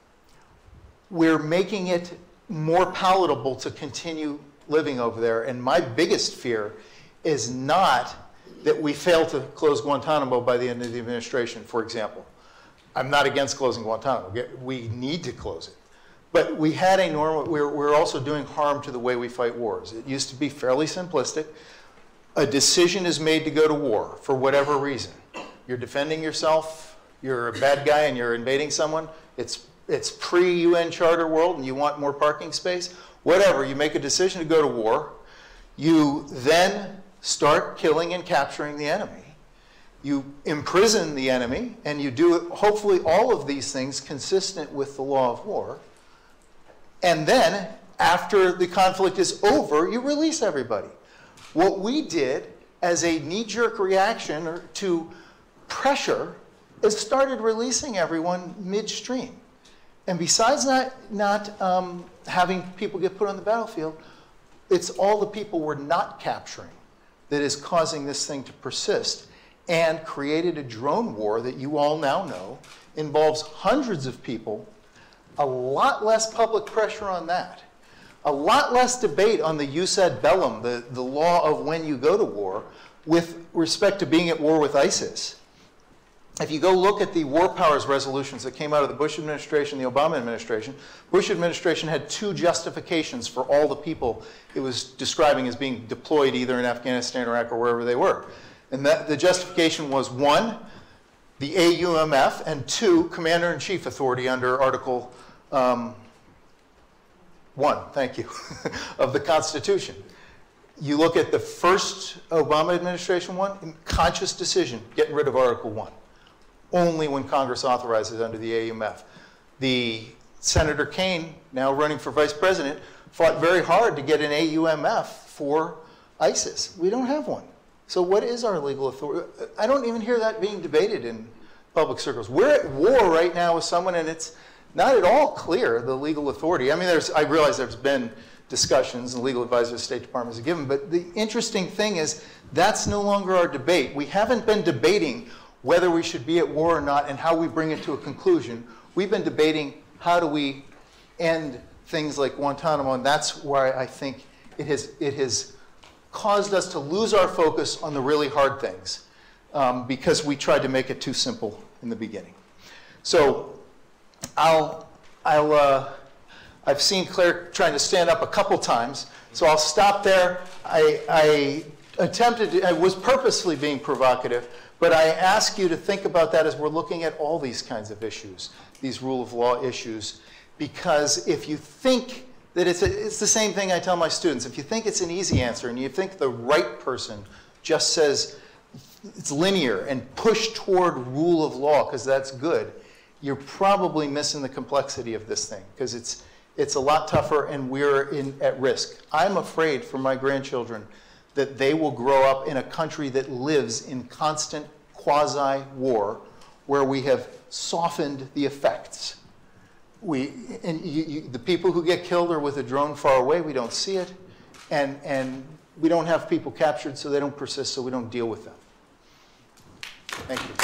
making it more palatable to continue living over there. And my biggest fear is not that we fail to close Guantanamo by the end of the administration, for example. I'm not against closing Guantanamo. We need to close it. But we had a normal, we're also doing harm to the way we fight wars. It used to be fairly simplistic. A decision is made to go to war for whatever reason. You're defending yourself, you're a bad guy and you're invading someone. It's pre-UN Charter world and you want more parking space. Whatever, you make a decision to go to war. You then start killing and capturing the enemy. You imprison the enemy, and you do it, hopefully all of these things consistent with the law of war. And then, after the conflict is over, you release everybody. What we did as a knee-jerk reaction to pressure is started releasing everyone midstream. And besides not having people get put on the battlefield, it's all the people we're not capturing that is causing this thing to persist, and created a drone war that you all now know involves hundreds of people, a lot less public pressure on that, a lot less debate on the jus ad bellum, the law of when you go to war, with respect to being at war with ISIS. If you go look at the war powers resolutions that came out of the Bush administration, the Obama administration, Bush administration had two justifications for all the people it was describing as being deployed either in Afghanistan, Iraq, or wherever they were. And the justification was, one, the AUMF, and two, Commander-in-Chief authority under Article 1, thank you, of the Constitution. You look at the first Obama administration one, conscious decision, getting rid of Article 1. Only when Congress authorizes under the AUMF. The Senator Kaine, now running for vice president, fought very hard to get an AUMF for ISIS. We don't have one. So what is our legal authority? I don't even hear that being debated in public circles. We're at war right now with someone, and it's not at all clear, the legal authority. I mean, I realize there's been discussions, and legal advisors of the State Department has given, but the interesting thing is that's no longer our debate. We haven't been debating whether we should be at war or not and how we bring it to a conclusion. We've been debating how do we end things like Guantanamo, and that's why I think it has caused us to lose our focus on the really hard things because we tried to make it too simple in the beginning. So I've seen Claire trying to stand up a couple times, so I'll stop there. I was purposely being provocative, but I ask you to think about that as we're looking at all these kinds of issues, these rule of law issues, because if you think that it's the same thing I tell my students. If you think it's an easy answer and you think the right person just says it's linear and push toward rule of law because that's good, you're probably missing the complexity of this thing because It's a lot tougher, and we're at risk. I'm afraid for my grandchildren that they will grow up in a country that lives in constant quasi-war, where we have softened the effects. The people who get killed are with a drone far away. We don't see it, and we don't have people captured, so they don't persist, so we don't deal with them. Thank you.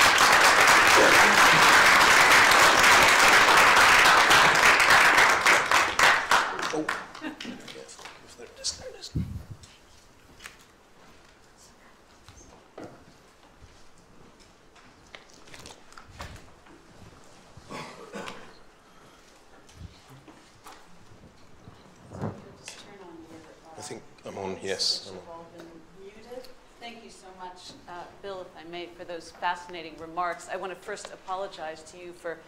I think I'm on, yes. You've all been muted. Thank you so much, Bill, if I may, for those fascinating remarks. I want to first apologize to you for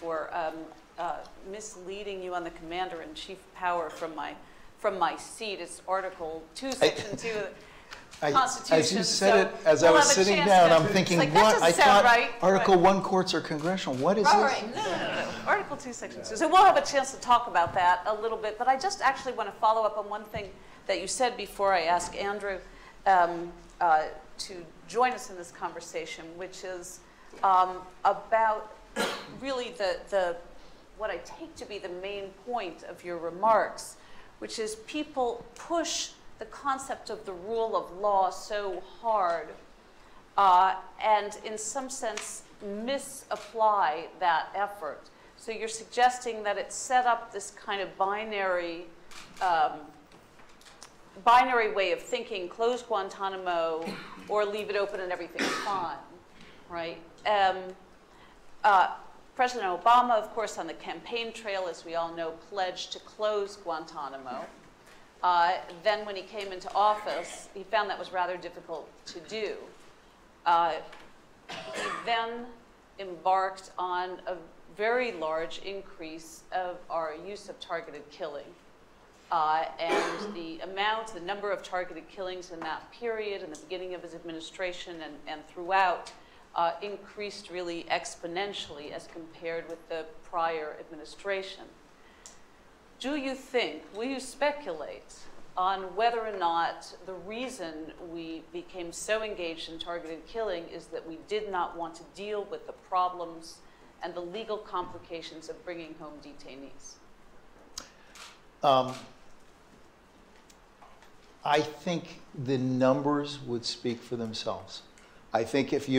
misleading you on the Commander-in-Chief power from my seat. It's Article 2, Section 2 of the Constitution. As you said it, as I was sitting down, I'm thinking, like, what? I thought right. Article 1 courts are congressional. What is this? Right. No. Article 2, Section 2. So we'll have a chance to talk about that a little bit, but I just actually want to follow up on one thing that you said before I ask Andrew to join us in this conversation, which is about really what I take to be the main point of your remarks, which is people push the concept of the rule of law so hard and in some sense misapply that effort. So you're suggesting that it set up this kind of binary way of thinking: close Guantanamo or leave it open and everything's fine, right? President Obama, of course, on the campaign trail, as we all know, pledged to close Guantanamo. Then when he came into office, he found that was rather difficult to do. He then embarked on a very large increase of our use of targeted killing. And the number of targeted killings in that period, in the beginning of his administration and throughout, increased really exponentially as compared with the prior administration. Do you think, will you speculate on whether or not the reason we became so engaged in targeted killing is that we did not want to deal with the problems and the legal complications of bringing home detainees? I think the numbers would speak for themselves. I think if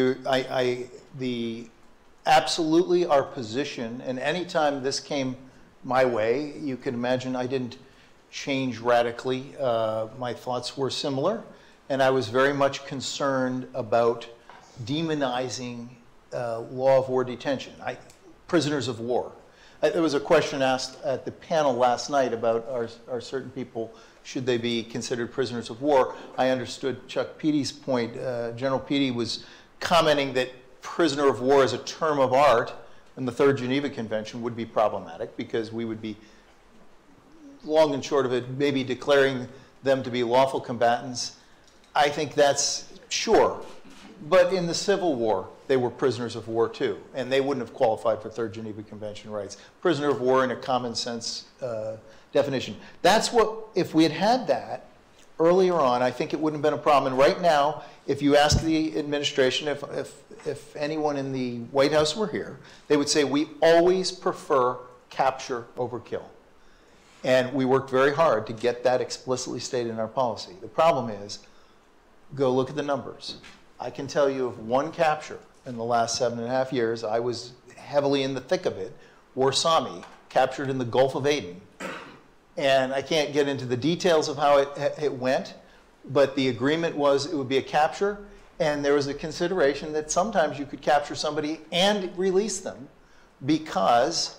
absolutely our position, and anytime this came my way, you can imagine I didn't change radically. My thoughts were similar, and I was very much concerned about demonizing law of war detention, prisoners of war. There was a question asked at the panel last night about are certain people, should they be considered prisoners of war? I understood Chuck Petey's point. General Petey was commenting that prisoner of war as a term of art in the Third Geneva Convention would be problematic because we would be, long and short of it, maybe declaring them to be lawful combatants. I think that's sure. But in the Civil War, they were prisoners of war too, and they wouldn't have qualified for Third Geneva Convention rights. Prisoner of war in a common sense definition. That's what, if we had had that earlier on, I think it wouldn't have been a problem. And right now, if you ask the administration, if anyone in the White House were here, they would say we always prefer capture over kill. And we worked very hard to get that explicitly stated in our policy. The problem is, go look at the numbers. I can tell you of one capture in the last 7.5 years. I was heavily in the thick of it. Warsami, captured in the Gulf of Aden. And I can't get into the details of how it went, but the agreement was it would be a capture, and there was a consideration that sometimes you could capture somebody and release them because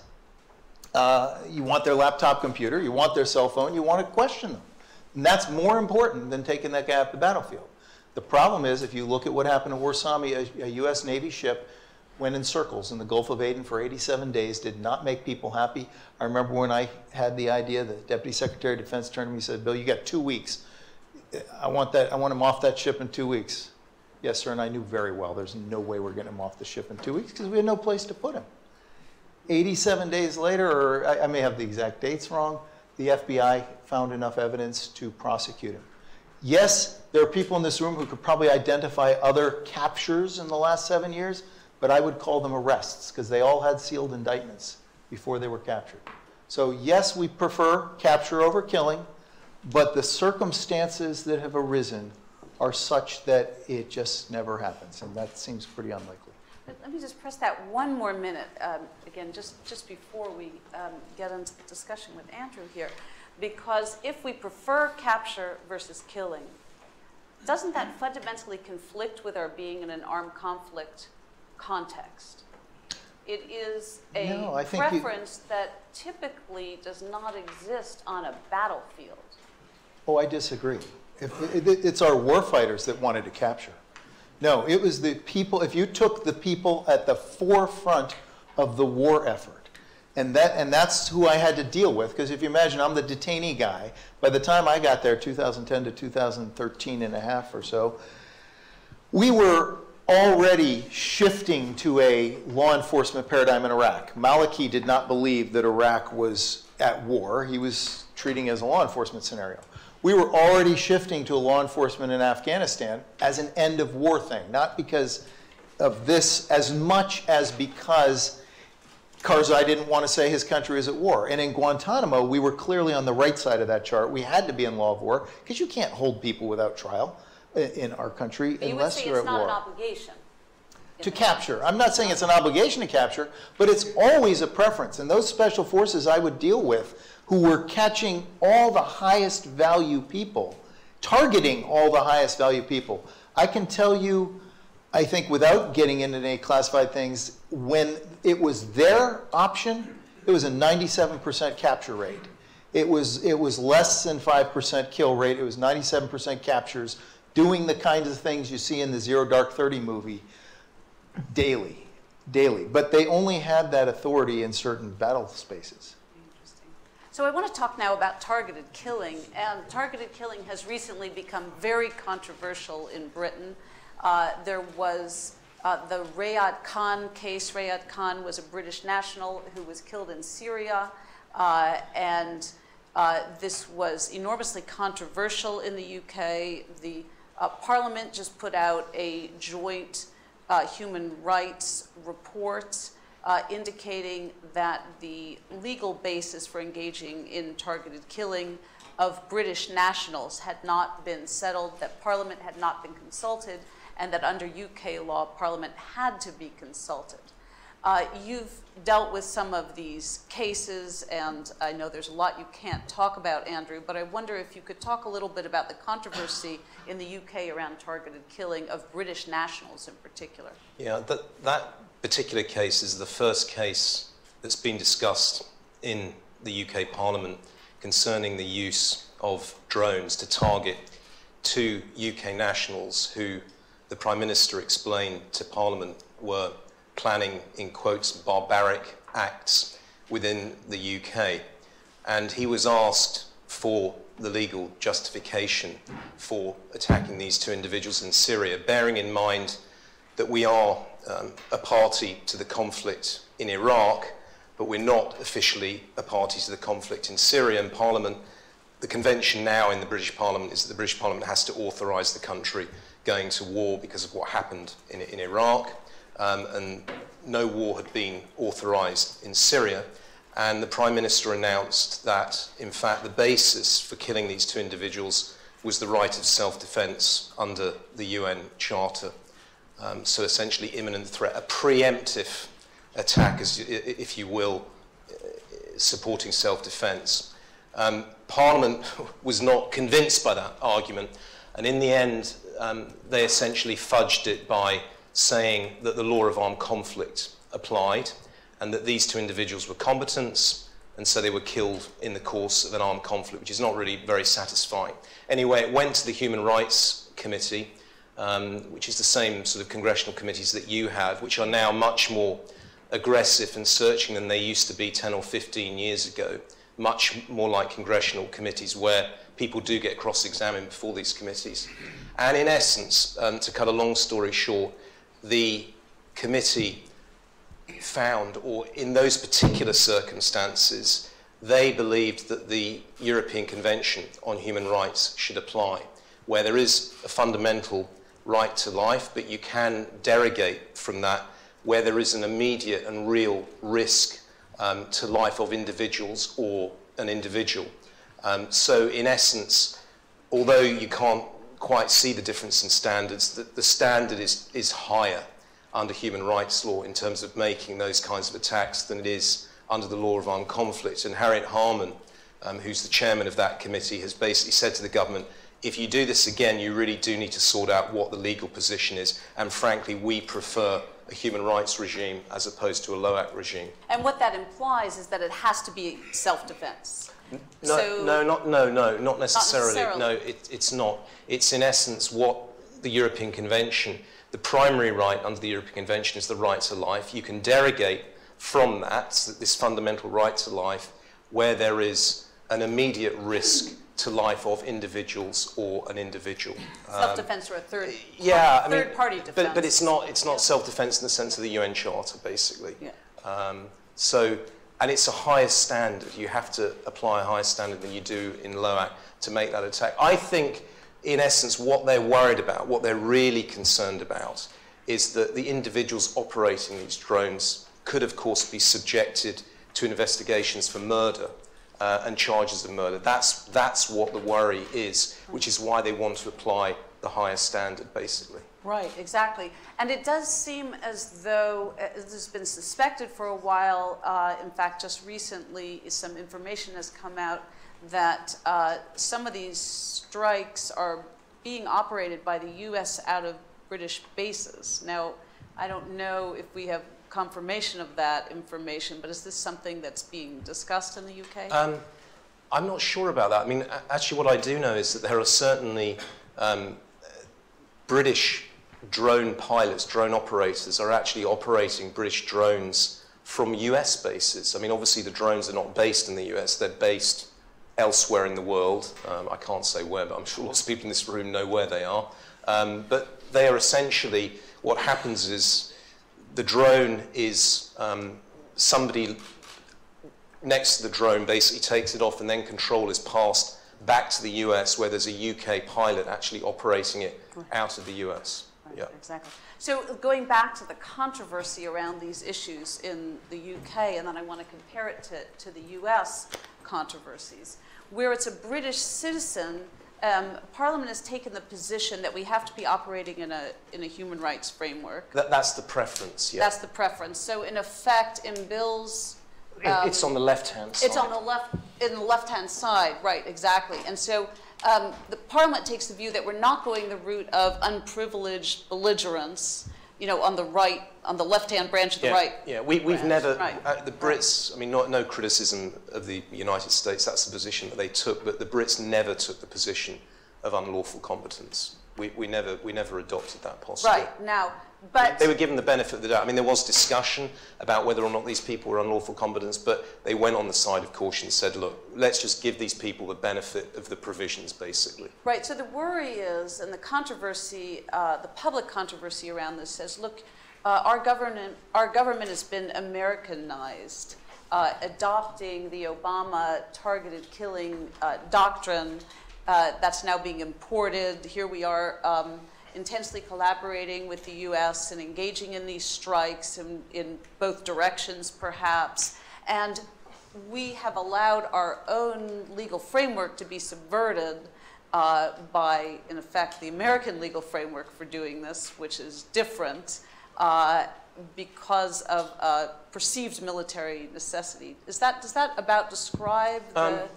you want their laptop computer, you want their cell phone, you want to question them. And that's more important than taking that guy off the battlefield. The problem is, if you look at what happened in Warsami, a U.S. Navy ship went in circles in the Gulf of Aden for 87 days, did not make people happy. I remember when I had the idea, the Deputy Secretary of Defense turned to me and said, Bill, you got 2 weeks. I want him off that ship in 2 weeks. Yes, sir, and I knew very well there's no way we're getting him off the ship in 2 weeks because we had no place to put him. 87 days later, or I may have the exact dates wrong, the FBI found enough evidence to prosecute him. Yes, there are people in this room who could probably identify other captures in the last 7 years, but I would call them arrests because they all had sealed indictments before they were captured. So yes, we prefer capture over killing, but the circumstances that have arisen are such that it just never happens, and that seems pretty unlikely. But let me just press that one more minute, again, just before we get into the discussion with Andrew here, because if we prefer capture versus killing, doesn't that fundamentally conflict with our being in an armed conflict context? It is a preference that typically does not exist on a battlefield. Oh, I disagree. It's our warfighters that wanted to capture. No, it was the people. If you took the people at the forefront of the war effort, and that's who I had to deal with, because if you imagine, I'm the detainee guy. By the time I got there, 2010 to 2013 and a half or so, we were already shifting to a law enforcement paradigm in Iraq. Maliki did not believe that Iraq was at war. He was treating it as a law enforcement scenario. We were already shifting to a law enforcement in Afghanistan as an end of war thing, not because of this as much as because Karzai didn't want to say his country is at war. And in Guantanamo, we were clearly on the right side of that chart. We had to be in law of war because you can't hold people without trial in our country unless you're at war. You would say it's not an obligation. To capture. I'm not saying it's an obligation to capture, but it's always a preference. And those special forces I would deal with who were catching all the highest value people, targeting all the highest value people. I can tell you, I think without getting into any classified things, when it was their option, it was a 97% capture rate. It was less than 5% kill rate. It was 97% captures, doing the kinds of things you see in the Zero Dark 30 movie daily. But they only had that authority in certain battle spaces. So I want to talk now about targeted killing, and targeted killing has recently become very controversial in Britain. There was the Rayat Khan case. Rayat Khan was a British national who was killed in Syria, and this was enormously controversial in the UK. The Parliament just put out a joint human rights report indicating that the legal basis for engaging in targeted killing of British nationals had not been settled, that Parliament had not been consulted, and that under UK law, Parliament had to be consulted. You've dealt with some of these cases, and I know there's a lot you can't talk about, Andrew, but I wonder if you could talk a little bit about the controversy in the UK around targeted killing of British nationals in particular. Yeah, that particular case is the first case that's been discussed in the UK Parliament concerning the use of drones to target two UK nationals who the Prime Minister explained to Parliament were planning, in quotes, barbaric acts within the UK. And he was asked for the legal justification for attacking these two individuals in Syria, bearing in mind that we are a party to the conflict in Iraq, but we're not officially a party to the conflict in Syria. And Parliament, the convention now in the British Parliament is that the British Parliament has to authorise the country going to war because of what happened in Iraq. And no war had been authorised in Syria. And the Prime Minister announced that, in fact, the basis for killing these two individuals was the right of self-defence under the UN Charter. So essentially imminent threat, a preemptive attack, if you will, supporting self-defence. Parliament was not convinced by that argument, and in the end they essentially fudged it by saying that the law of armed conflict applied and that these two individuals were combatants, and so they were killed in the course of an armed conflict, which is not really very satisfying. Anyway, it went to the Human Rights Committee, which is the same sort of congressional committees that you have, which are now much more aggressive and searching than they used to be 10 or 15 years ago, much more like congressional committees where people do get cross-examined before these committees. And in essence, to cut a long story short, the committee found, or in those particular circumstances, they believed that the European Convention on Human Rights should apply, where there is a fundamental right to life, but you can derogate from that where there is an immediate and real risk to life of individuals or an individual. So in essence, although you can't quite see the difference in standards, the standard is higher under human rights law in terms of making those kinds of attacks than it is under the law of armed conflict. And Harriet Harman, who's the chairman of that committee, has basically said to the government, if you do this again, you really do need to sort out what the legal position is. And frankly, we prefer a human rights regime as opposed to a LOAC regime. And what that implies is that it has to be self-defense. Not necessarily. Not necessarily. No, it's not. It's in essence what the European Convention, the primary right under the European Convention is the right to life. You can derogate from that, this fundamental right to life, where there is an immediate risk to life of individuals or an individual. Self-defense or a third-party defense. But it's not self-defense in the sense of the UN Charter, basically. Yeah. And it's a higher standard. You have to apply a higher standard than you do in LOAC to make that attack. I think, in essence, what they're worried about, what they're really concerned about, is that the individuals operating these drones could, of course, be subjected to investigations for murder and charges of murder. That's what the worry is, which is why they want to apply the higher standard, basically. Right, exactly. And it does seem as though it has been suspected for a while. In fact, just recently, some information has come out that some of these strikes are being operated by the U.S. out of British bases. Now, I don't know if we have confirmation of that information, but is this something that's being discussed in the UK? I'm not sure about that. I mean, actually, what I do know is that there are certainly British drone pilots, drone operators are actually operating British drones from US bases. I mean, obviously the drones are not based in the US, they're based elsewhere in the world. I can't say where, but I'm sure lots of people in this room know where they are. But they are essentially, what happens is the drone is somebody next to the drone basically takes it off, and then control is passed back to the US, where there's a UK pilot actually operating it out of the US. Right, yeah. Exactly. So going back to the controversy around these issues in the UK, and then I want to compare it to the US controversies, where it's a British citizen, Parliament has taken the position that we have to be operating in a human rights framework. That's the preference, yeah. That's the preference. So in effect, in Bill's... it's on the left-hand side. It's on the left-hand side, right, exactly. And so the Parliament takes the view that we're not going the route of unprivileged belligerence, you know, on the right, on the left-hand branch of the right. Yeah, we've never, the Brits, I mean, no criticism of the United States, that's the position that they took, but the Brits never took the position of unlawful competence. We never adopted that posture. Right, now, but... They were given the benefit of the doubt. I mean, there was discussion about whether or not these people were unlawful competence, but they went on the side of caution and said, look, let's just give these people the benefit of the provisions, basically. Right, so the worry is, and the controversy, the public controversy around this says, look, our government has been Americanized, adopting the Obama targeted killing doctrine that's now being imported. Here we are intensely collaborating with the US and engaging in these strikes in both directions, perhaps. And we have allowed our own legal framework to be subverted by, in effect, the American legal framework for doing this, which is different because of perceived military necessity. Does that about describe the...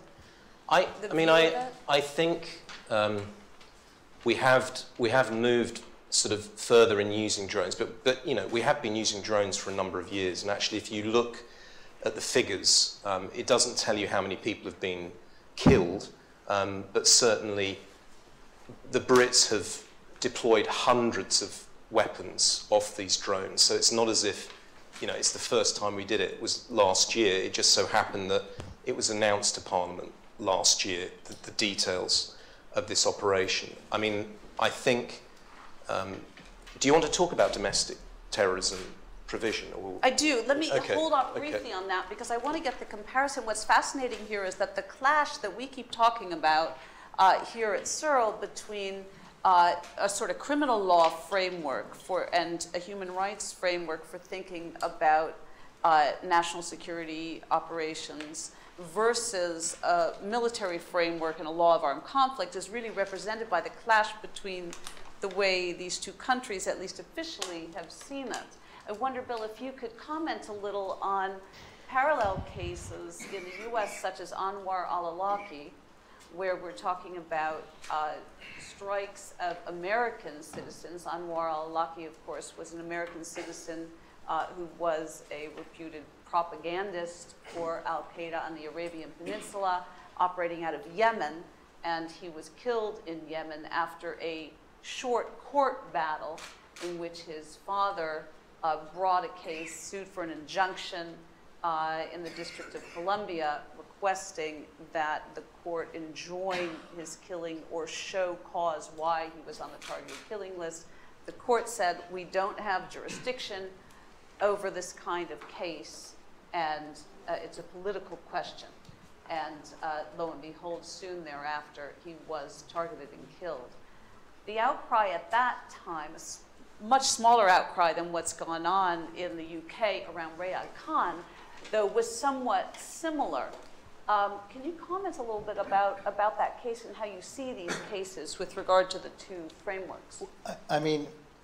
I think we have moved sort of further in using drones, but you know, we have been using drones for a number of years, and actually if you look at the figures, it doesn't tell you how many people have been killed, but certainly the Brits have deployed hundreds of weapons off these drones, so it's not as if, you know, it's the first time we did it. It was last year. It just so happened that it was announced to Parliament last year, the details of this operation. I mean, I think, do you want to talk about domestic terrorism provision? Or... I do. Let me Okay. hold on briefly on that, because I want to get the comparison. What's fascinating here is that the clash that we keep talking about here at CERL between a sort of criminal law framework and a human rights framework for thinking about national security operations versus a military framework and a law of armed conflict is really represented by the clash between the way these two countries, at least officially, have seen it. I wonder, Bill, if you could comment a little on parallel cases in the US, such as Anwar al-Awlaki, where we're talking about strikes of American citizens. Anwar al-Awlaki, of course, was an American citizen who was a reputed propagandist for al-Qaeda on the Arabian Peninsula, operating out of Yemen, and he was killed in Yemen after a short court battle in which his father brought a case, sued for an injunction in the District of Columbia, requesting that the court enjoin his killing or show cause why he was on the targeted killing list. The court said, we don't have jurisdiction over this kind of case, and it's a political question. And lo and behold, soon thereafter, he was targeted and killed. The outcry at that time, a much smaller outcry than what's gone on in the UK around Rayad Khan, though was somewhat similar. Can you comment a little bit about that case and how you see these cases with regard to the two frameworks? I mean,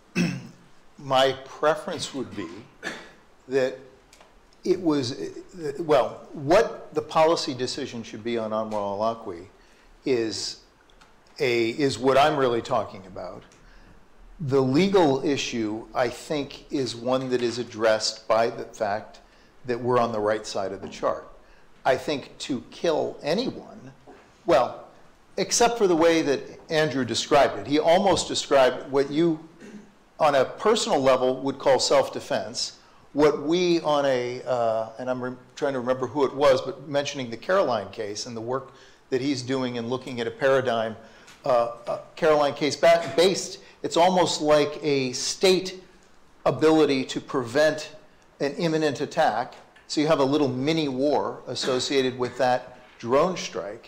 my preference would be that it was, well, what the policy decision should be on Anwar al-Awlaki is what I'm really talking about. The legal issue, I think, is one that is addressed by the fact that we're on the right side of the chart. I think to kill anyone, well, except for the way that Andrew described it. He almost described what you, on a personal level, would call self-defense. What we on a, and I'm trying to remember who it was, but mentioning the Caroline case and the work that he's doing in looking at a paradigm, Caroline case based, it's almost like a state ability to prevent an imminent attack. So you have a little mini war associated with that drone strike.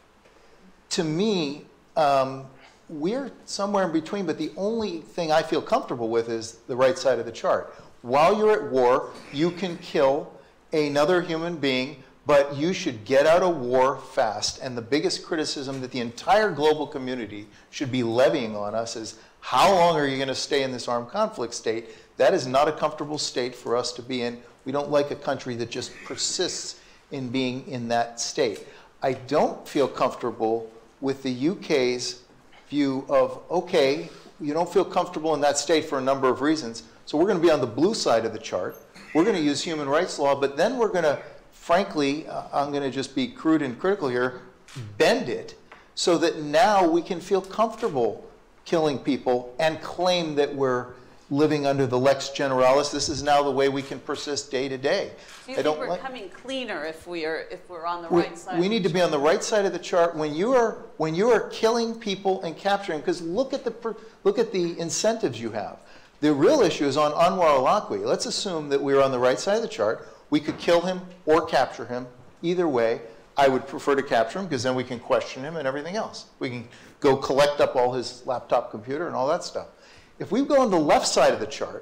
To me, we're somewhere in between, but the only thing I feel comfortable with is the right side of the chart. While you're at war, you can kill another human being, but you should get out of war fast. And the biggest criticism that the entire global community should be levying on us is, how long are you going to stay in this armed conflict state? That is not a comfortable state for us to be in. We don't like a country that just persists in being in that state. I don't feel comfortable with the UK's view of, okay, you don't feel comfortable in that state for a number of reasons, so we're going to be on the blue side of the chart. We're going to use human rights law, but then we're going to, frankly, I'm going to just be crude and critical here, bend it so that now we can feel comfortable killing people and claim that we're living under the lex generalis. This is now the way we can persist day to day. Do you think we're coming cleaner if we're on the right side? We need to be on the right side of the chart when you are killing people and capturing. Because look at the incentives you have. The real issue is on Anwar al-Awlaki. Let's assume that we're on the right side of the chart. We could kill him or capture him. Either way, I would prefer to capture him because then we can question him and everything else. We can go collect up all his laptop computer and all that stuff. If we go on the left side of the chart,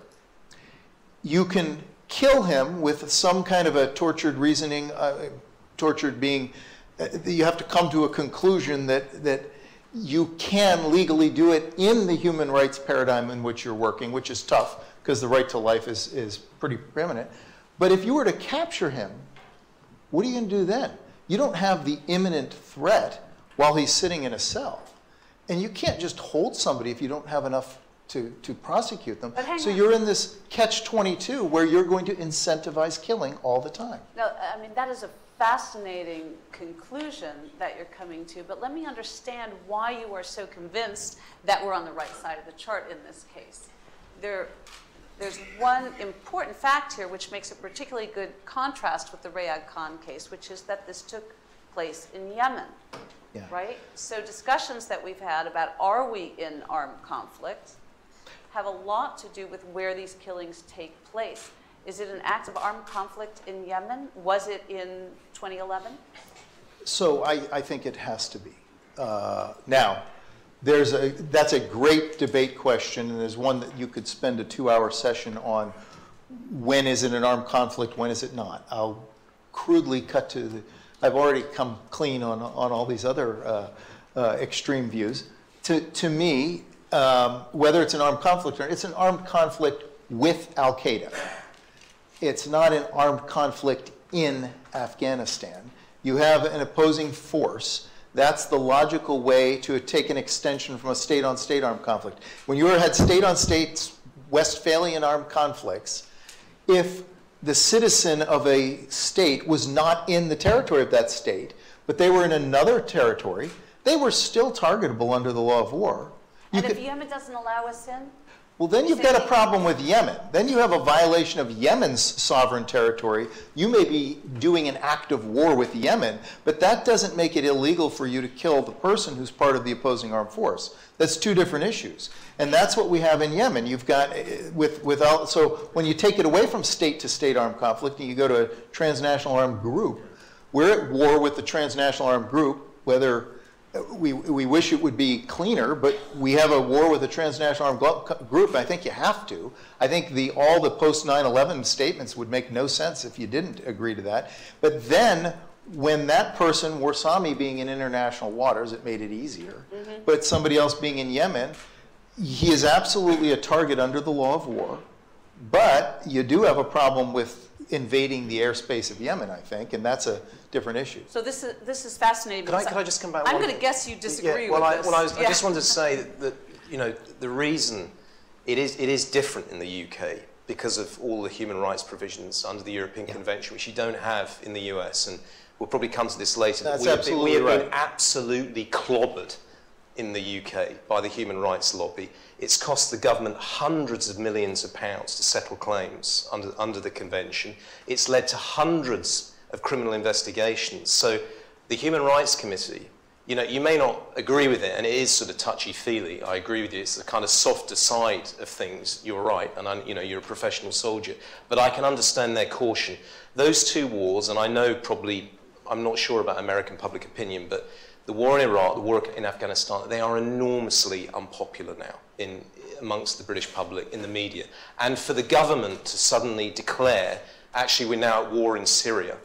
you can kill him with some kind of a tortured reasoning, tortured being, you have to come to a conclusion that you can legally do it in the human rights paradigm in which you're working, which is tough because the right to life is pretty preeminent. But if you were to capture him, what are you going to do then? You don't have the imminent threat while he's sitting in a cell. And you can't just hold somebody if you don't have enough to prosecute them. So you're in this catch-22 where you're going to incentivize killing all the time. No, I mean, that is a fascinating conclusion that you're coming to, but let me understand why you are so convinced that we're on the right side of the chart in this case. There's one important fact here which makes a particularly good contrast with the Rayad Khan case, which is that this took place in Yemen, right? So discussions that we've had about, are we in armed conflict, have a lot to do with where these killings take place. Is it an act of armed conflict in Yemen? Was it in 2011? So I think it has to be. Now, that's a great debate question, and there's one that you could spend a 2-hour session on. When is it an armed conflict? When is it not? I'll crudely cut to the, I've already come clean on all these other extreme views. To me, whether it's an armed conflict or it's an armed conflict with Al-Qaeda. It's not an armed conflict in Afghanistan. You have an opposing force. That's the logical way to take an extension from a state-on-state armed conflict. When you had state-on-state Westphalian armed conflicts, if the citizen of a state was not in the territory of that state, but they were in another territory, they were still targetable under the law of war. And if Yemen doesn't allow us in? Well, then you've got a problem with Yemen. Then you have a violation of Yemen's sovereign territory. You may be doing an act of war with Yemen, but that doesn't make it illegal for you to kill the person who's part of the opposing armed force. That's two different issues. And that's what we have in Yemen. You've got, so when you take it away from state-to-state armed conflict and you go to a transnational armed group, we're at war with the transnational armed group, whether we wish it would be cleaner, but we have a war with a transnational armed group. I think you have to. I think all the post-9/11 statements would make no sense if you didn't agree to that. But then, when that person, Warsami being in international waters, it made it easier. But somebody else being in Yemen, he is absolutely a target under the law of war. But you do have a problem with invading the airspace of Yemen, I think, and that's a different issue. So this is fascinating. Could I just come back? I'm going to guess you disagree with this. I just wanted to say that the reason it is different in the UK because of all the human rights provisions under the European Convention, which you don't have in the US, and we'll probably come to this later. That's we have right. been absolutely clobbered in the UK by the human rights lobby. It's cost the government hundreds of millions of pounds to settle claims under the convention. It's led to hundreds of criminal investigations. So the Human Rights Committee, you may not agree with it, and it is sort of touchy-feely. I agree with you. It's the kind of softer side of things. You're right, and you're a professional soldier. But I can understand their caution. Those two wars, and I know probably, I'm not sure about American public opinion, but the war in Iraq, the war in Afghanistan, they are enormously unpopular now amongst the British public, in the media. And for the government to suddenly declare, actually, we're now at war in Syria.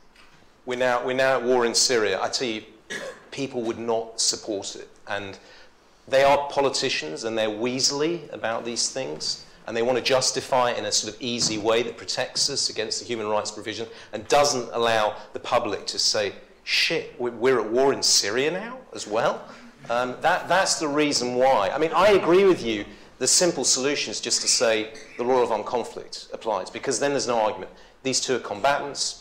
We're now at war in Syria. I tell you, people would not support it. And they are politicians, and they're weaselly about these things. And they want to justify it in a sort of easy way that protects us against the human rights provision and doesn't allow the public to say, shit, we're at war in Syria now as well? That's the reason why. I mean, I agree with you. The simple solution is just to say the law of armed conflict applies, because then there's no argument. These two are combatants.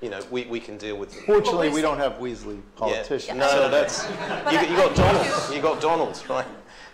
We can deal with them. Fortunately, we don't have Weasley politicians. Yeah. No, that's... You got Donald. You got Donald, right?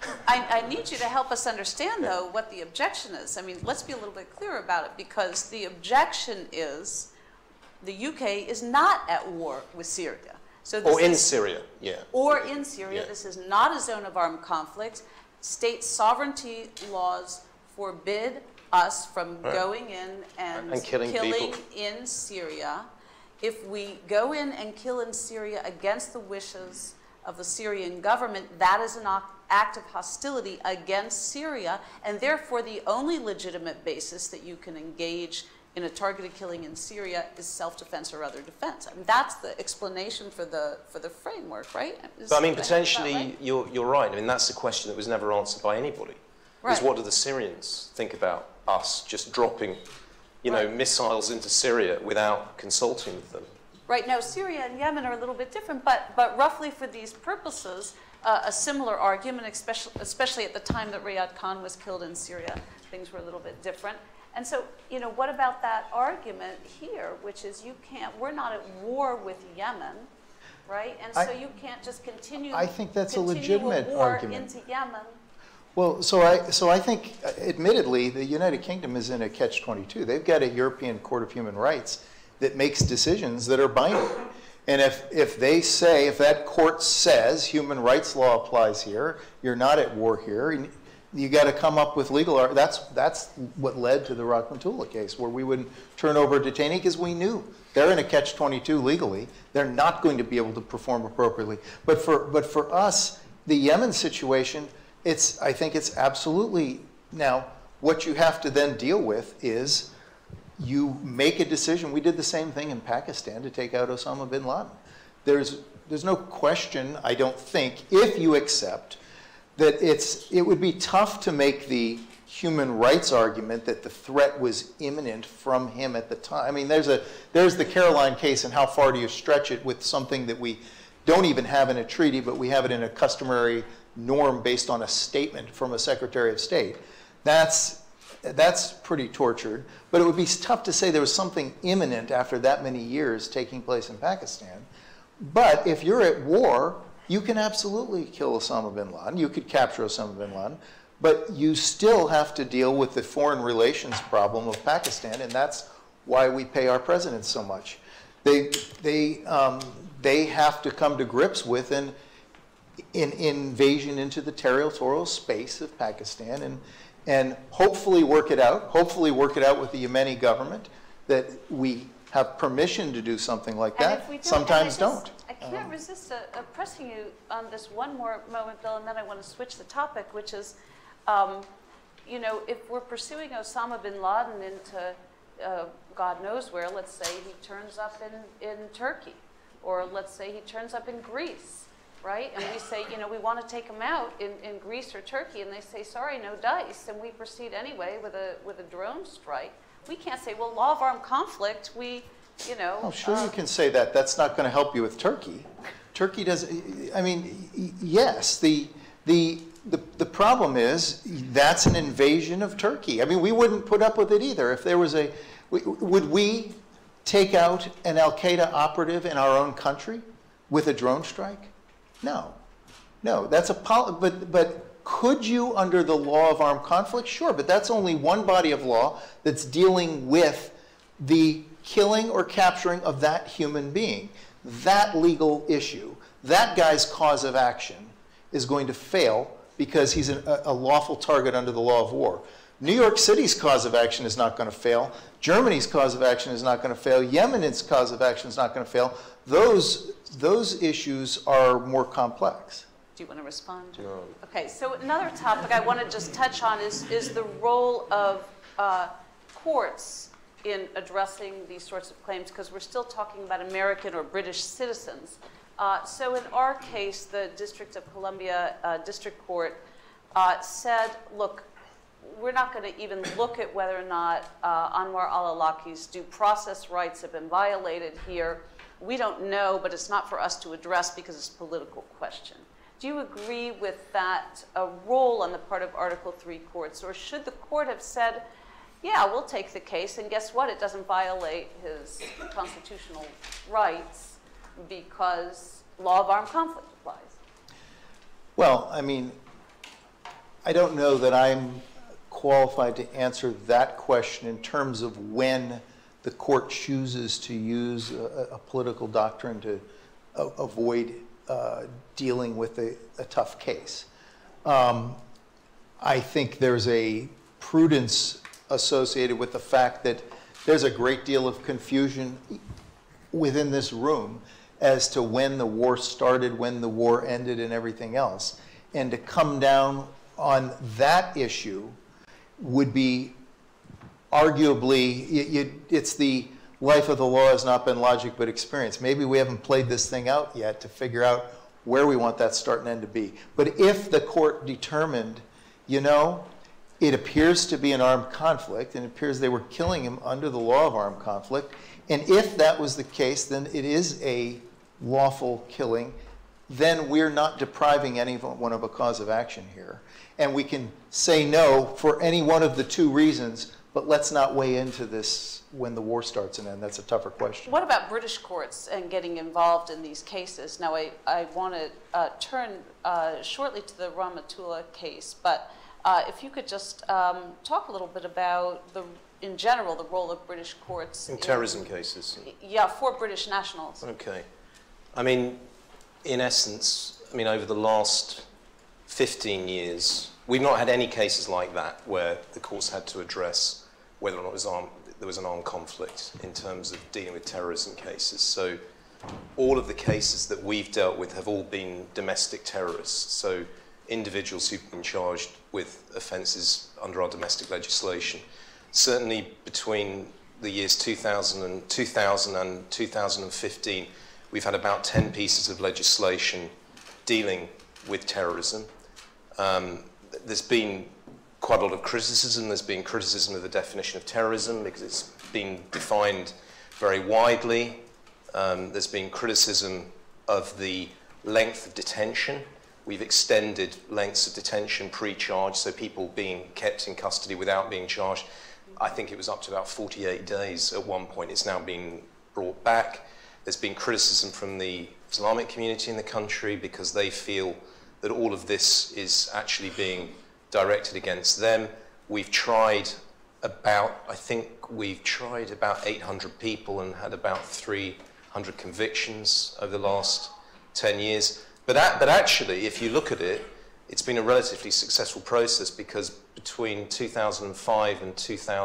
I need you to help us understand, though, what the objection is. I mean, let's be a little bit clearer about it, because the objection is the UK is not at war with Syria. So this in Syria, yeah. Or in Syria. Yeah. This is not a zone of armed conflict. State sovereignty laws forbid us from going in and killing people in Syria. If we go in and kill in Syria against the wishes of the Syrian government, that is an act of hostility against Syria, and therefore the only legitimate basis that you can engage in a targeted killing in Syria is self-defense or other defense. I mean, that's the explanation for the framework, right? But I mean, potentially, right? You're right. I mean, that's the question that was never answered by anybody. Right. Is what do the Syrians think about us just dropping, missiles into Syria without consulting with them? Right. Now, Syria and Yemen are a little bit different, but roughly for these purposes, a similar argument, especially at the time that Riyad Khan was killed in Syria, things were a little bit different. And so, what about that argument here, which is we're not at war with Yemen, right? And so you can't just continue. I think that's a legitimate argument. Into Yemen. Well, so I think, admittedly, the United Kingdom is in a catch-22. They've got a European Court of Human Rights that makes decisions that are binding. And if that court says human rights law applies here, you're not at war here, you got to come up with legal. That's what led to the Rahmatullah case, where we wouldn't turn over a detainee because we knew they're in a catch-22 legally. They're not going to be able to perform appropriately. But for us, the Yemen situation, I think it's absolutely, now what you have to then deal with is you make a decision. We did the same thing in Pakistan to take out Osama bin Laden. There's no question, I don't think, if you accept that it would be tough to make the human rights argument that the threat was imminent from him at the time. I mean, there's the Caroline case, and how far do you stretch it with something that we don't even have in a treaty, but we have it in a customary norm based on a statement from a Secretary of State. That's pretty tortured, but it would be tough to say there was something imminent after that many years taking place in Pakistan. But if you're at war, you can absolutely kill Osama bin Laden. You could capture Osama bin Laden, but you still have to deal with the foreign relations problem of Pakistan, and that's why we pay our presidents so much. They have to come to grips with an invasion into the territorial space of Pakistan, and hopefully work it out. Hopefully work it out with the Yemeni government that we have permission to do something like that. Sometimes don't. I can't resist pressing you on this one more moment, Bill, and then I want to switch the topic, which is, you know, if we're pursuing Osama bin Laden into God knows where, let's say he turns up in Turkey, or let's say he turns up in Greece, right? And we say, you know, we want to take him out in Greece or Turkey, and they say, sorry, no dice, and we proceed anyway with a drone strike. We can't say, well, law of armed conflict, you know. Oh, sure you can say that. That's not going to help you with Turkey. Turkey doesn't, I mean, yes, the problem is that's an invasion of Turkey. I mean, we wouldn't put up with it either. If there was would we take out an Al-Qaeda operative in our own country with a drone strike? No. No, that's but could you, under the law of armed conflict? Sure, but that's only one body of law that's dealing with the killing or capturing of that human being. That legal issue, that guy's cause of action is going to fail because he's a lawful target under the law of war. New York City's cause of action is not going to fail. Germany's cause of action is not going to fail. Yemen's cause of action is not going to fail. Those issues are more complex. Do you want to respond? No. Okay, so another topic I want to just touch on is the role of courts in addressing these sorts of claims, because we're still talking about American or British citizens. So in our case, the District of Columbia District Court said, look, we're not going to even look at whether or not Anwar al-Awlaki's due process rights have been violated here. We don't know, but it's not for us to address because it's a political question. Do you agree with that role on the part of Article 3 courts, or should the court have said, yeah, we'll take the case, and guess what? It doesn't violate his constitutional rights because law of armed conflict applies? Well, I mean, I don't know that I'm qualified to answer that question in terms of when the court chooses to use a political doctrine to avoid dealing with a tough case. I think there's a prudence associated with the fact that there's a great deal of confusion within this room as to when the war started, when the war ended, and everything else. And to come down on that issue would be arguably, it's the life of the law has not been logic but experience. Maybe we haven't played this thing out yet to figure out where we want that start and end to be. But if the court determined, you know, it appears to be an armed conflict, and it appears they were killing him under the law of armed conflict, and if that was the case, then it is a lawful killing, then we're not depriving anyone of a cause of action here. And we can say no for any one of the two reasons, but let's not weigh into this when the war starts and ends. That's a tougher question. What about British courts and getting involved in these cases? Now, I want to turn shortly to the Rahmatullah case, but if you could just talk a little bit about, in general, the role of British courts. In terrorism cases? Yeah, for British nationals. Okay. I mean, in essence, I mean, over the last 15 years, we've not had any cases like that where the courts had to address whether or not there was an armed conflict in terms of dealing with terrorism cases. So all of the cases that we've dealt with have all been domestic terrorists, so individuals who've been charged with offences under our domestic legislation. Certainly between the years 2000 and 2015, we've had about 10 pieces of legislation dealing with terrorism. There's been quite a lot of criticism. There's been criticism of the definition of terrorism because it's been defined very widely. There's been criticism of the length of detention. We've extended lengths of detention pre-charge, so people being kept in custody without being charged. I think it was up to about 48 days at one point. It's now been brought back. There's been criticism from the Islamic community in the country because they feel that all of this is actually being directed against them. We've tried about 800 people and had about 300 convictions over the last 10 years. But actually, if you look at it, it's been a relatively successful process because between 2005 and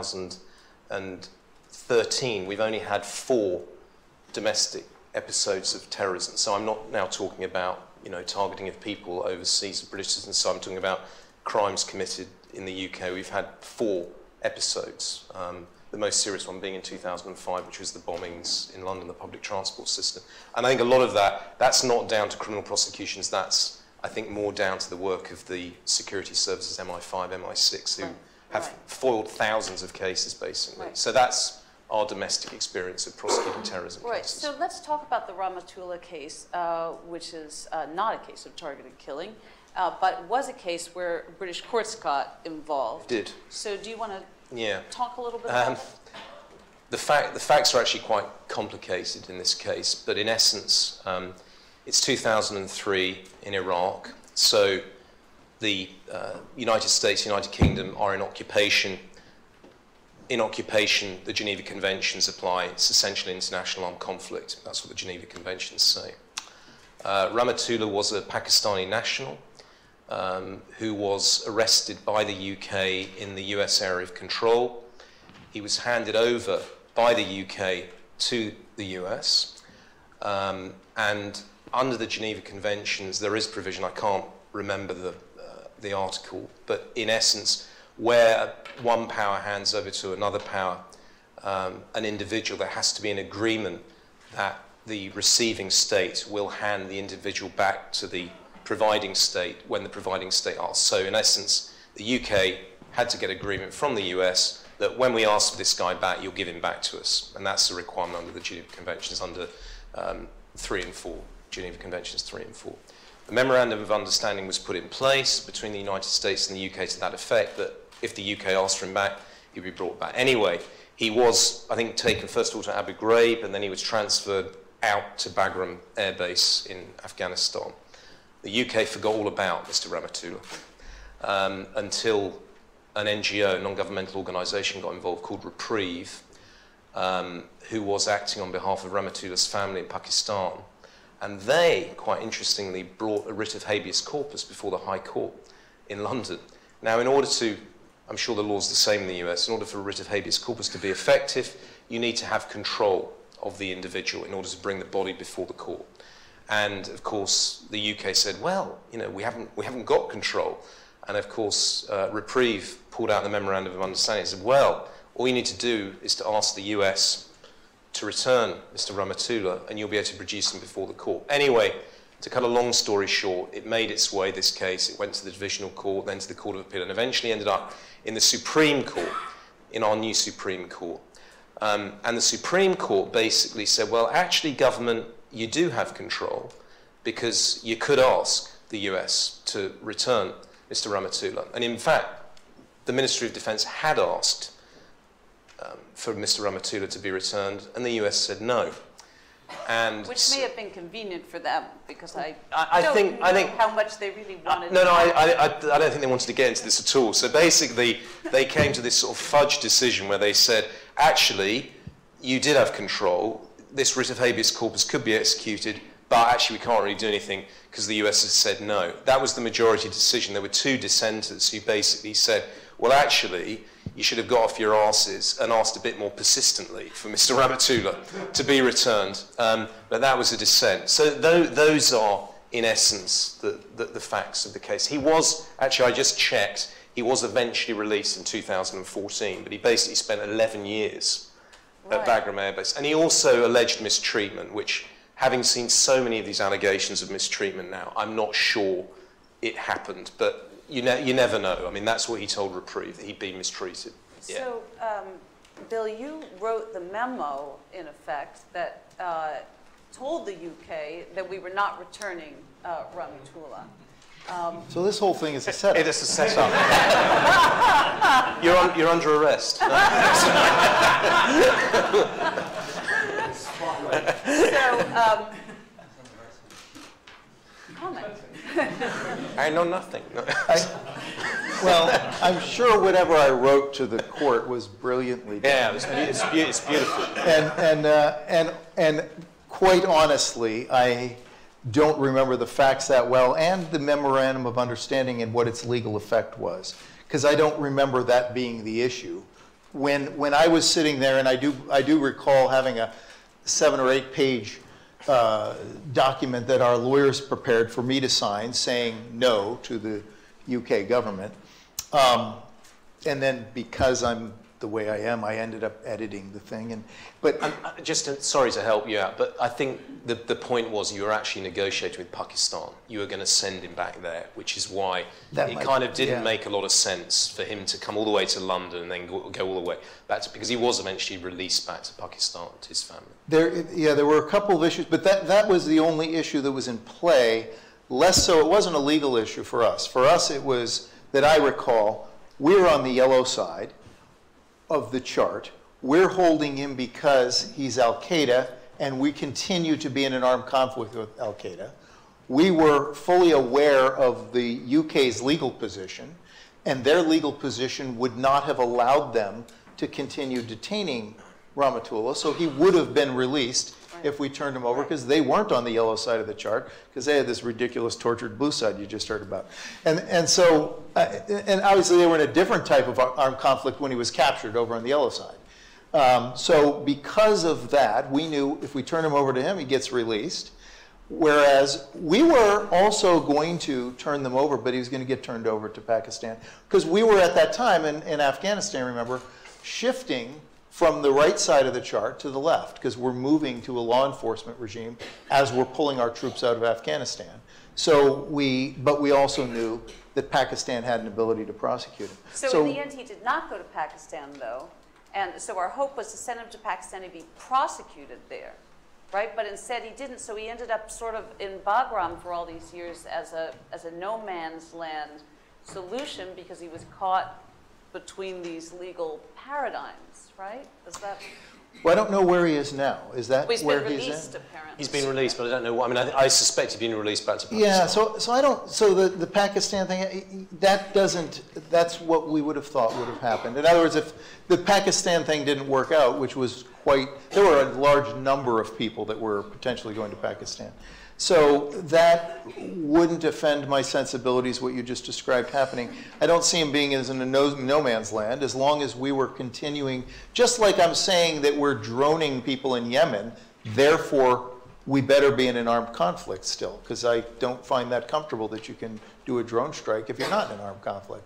2013, we've only had 4 domestic episodes of terrorism. So I'm not now talking about, targeting of people overseas, British citizens. So I'm talking about crimes committed in the UK. We've had 4 episodes. The most serious one being in 2005, which was the bombings in London, the public transport system. And I think a lot of that's not down to criminal prosecutions. That's, I think, more down to the work of the security services, MI5, MI6, who have foiled thousands of cases, basically. Right. So that's our domestic experience of prosecuting terrorism Right, cases. so let's talk about the Rahmatullah case, which is not a case of targeted killing, but was a case where British courts got involved. Did. So do you want to Yeah. talk a little bit about it? The facts are actually quite complicated in this case, but in essence, it's 2003 in Iraq. So the United States, United Kingdom are in occupation. In occupation, the Geneva Conventions apply. It's essentially international armed conflict. That's what the Geneva Conventions say. Rahmatullah was a Pakistani national who was arrested by the UK in the US area of control. He was handed over by the UK to the US. And under the Geneva Conventions, there is provision, I can't remember the article, but in essence, where one power hands over to another power an individual, there has to be an agreement that the receiving state will hand the individual back to the providing state when the providing state asks. So in essence, the UK had to get agreement from the US that when we ask for this guy back, you'll give him back to us. And that's the requirement under the Geneva Conventions, under 3 and 4, Geneva Conventions 3 and 4. The Memorandum of Understanding was put in place between the United States and the UK to that effect, that if the UK asked for him back, he'd be brought back. Anyway, he was, I think, taken first of all to Abu Ghraib, and then he was transferred out to Bagram Air Base in Afghanistan. The UK forgot all about Mr. Rahmatullah until an NGO, non-governmental organisation, got involved called Reprieve, who was acting on behalf of Rahmatullah's family in Pakistan. And they, quite interestingly, brought a writ of habeas corpus before the High Court in London. Now, in order to, I'm sure the law's the same in the US, in order for a writ of habeas corpus to be effective, you need to have control of the individual in order to bring the body before the court. And of course, the UK said, well, we haven't got control. And of course, Reprieve pulled out the Memorandum of Understanding and said, well, all you need to do is to ask the US to return Mr. Rahmatullah, and you'll be able to produce him before the court. Anyway, to cut a long story short, it made its way, this case. It went to the Divisional Court, then to the Court of Appeal, and eventually ended up in the Supreme Court, in our new Supreme Court. And the Supreme Court basically said, well, actually, government, you do have control, because you could ask the US to return Mr. Rahmatullah. And in fact, the Ministry of Defense had asked for Mr. Rahmatullah to be returned, and the US said no. And Which may have been convenient for them, because I think how much they really wanted. I don't think they wanted to get into this at all. So basically, they came to this sort of fudge decision where they said, actually, you did have control. This writ of habeas corpus could be executed, but actually we can't really do anything because the US has said no. That was the majority decision. There were 2 dissenters who basically said, well, actually, you should have got off your arses and asked a bit more persistently for Mr. Rahmatullah to be returned. But that was a dissent. So those are, in essence, the facts of the case. He was, actually, I just checked, he was eventually released in 2014, but he basically spent 11 years at Bagram Air Base. And he also alleged mistreatment, which, having seen so many of these allegations of mistreatment now, I'm not sure it happened, but you never know. I mean, that's what he told Reprieve, that he'd been mistreated. Yeah. So, Bill, you wrote the memo, in effect, that told the UK that we were not returning Rahmatullah. So this whole thing is a setup. It is a setup. You're under arrest. So, comment. I know nothing. Well, I'm sure whatever I wrote to the court was brilliantly done. Yeah, it's beautiful. And quite honestly, I don't remember the facts that well, and the memorandum of understanding and what its legal effect was, because I don't remember that being the issue. When I was sitting there, and I do recall having a 7 or 8 page document that our lawyers prepared for me to sign saying no to the UK government. And then because I'm the way I am, I ended up editing the thing. But sorry to help you out, but I think the point was you were actually negotiating with Pakistan. You were going to send him back there, which is why it kind of didn't make a lot of sense for him to come all the way to London and then go all the way back to, because he was eventually released back to Pakistan to his family. There were a couple of issues, but that was the only issue that was in play. Less so, it wasn't a legal issue for us. For us, it was, that I recall, we were on the yellow side of the chart. We're holding him because he's Al-Qaeda, and we continue to be in an armed conflict with Al-Qaeda. We were fully aware of the UK's legal position, and their legal position would not have allowed them to continue detaining Rahmatullah, so he would have been released if we turned him over, because they weren't on the yellow side of the chart, because they had this ridiculous tortured blue side you just heard about. And so, and obviously they were in a different type of armed conflict when he was captured over on the yellow side. So because of that, we knew if we turn him over to him, he gets released. Whereas we were also going to turn them over, but he was going to get turned over to Pakistan. Because we were at that time in Afghanistan, remember, shifting from the right side of the chart to the left, because we're moving to a law enforcement regime as we're pulling our troops out of Afghanistan. But we also knew that Pakistan had an ability to prosecute him. So in the end, he did not go to Pakistan, though. And so our hope was to send him to Pakistan and be prosecuted there, right? But instead he didn't. So he ended up sort of in Bagram for all these years as a no man's land solution, because he was caught between these legal paradigms, right? Is that? Well, I don't know where he is now. Is that where he's in? He's been released, apparently. He's been released, but I don't know what. I mean, I suspect he's been released back to Pakistan. Yeah, so I don't. So the Pakistan thing, that doesn't. That's what we would have thought would have happened. In other words, if the Pakistan thing didn't work out, which was there were a large number of people that were potentially going to Pakistan. So that wouldn't offend my sensibilities, what you just described happening. I don't see him being in a no man's land as long as we were continuing, just like I'm saying that we're droning people in Yemen, therefore we better be in an armed conflict still, because I don't find that comfortable that you can do a drone strike if you're not in an armed conflict.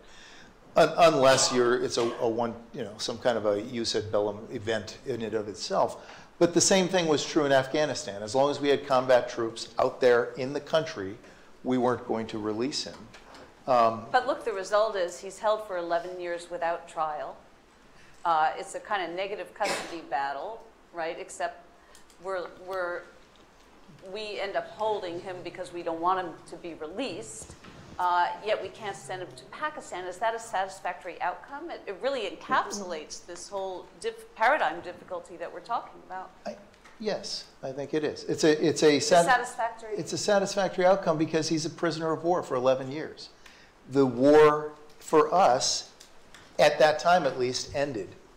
Unless it's some kind of a jus ad bellum event in and of itself. But the same thing was true in Afghanistan. As long as we had combat troops out there in the country, we weren't going to release him. But look, the result is he's held for 11 years without trial. It's a kind of negative custody battle, right? Except we end up holding him because we don't want him to be released. Yet we can't send him to Pakistan. Is that a satisfactory outcome? It really encapsulates this whole paradigm difficulty that we're talking about. Yes, I think it is. It's a satisfactory. It's a satisfactory outcome because he's a prisoner of war for 11 years. The war for us, at that time at least, ended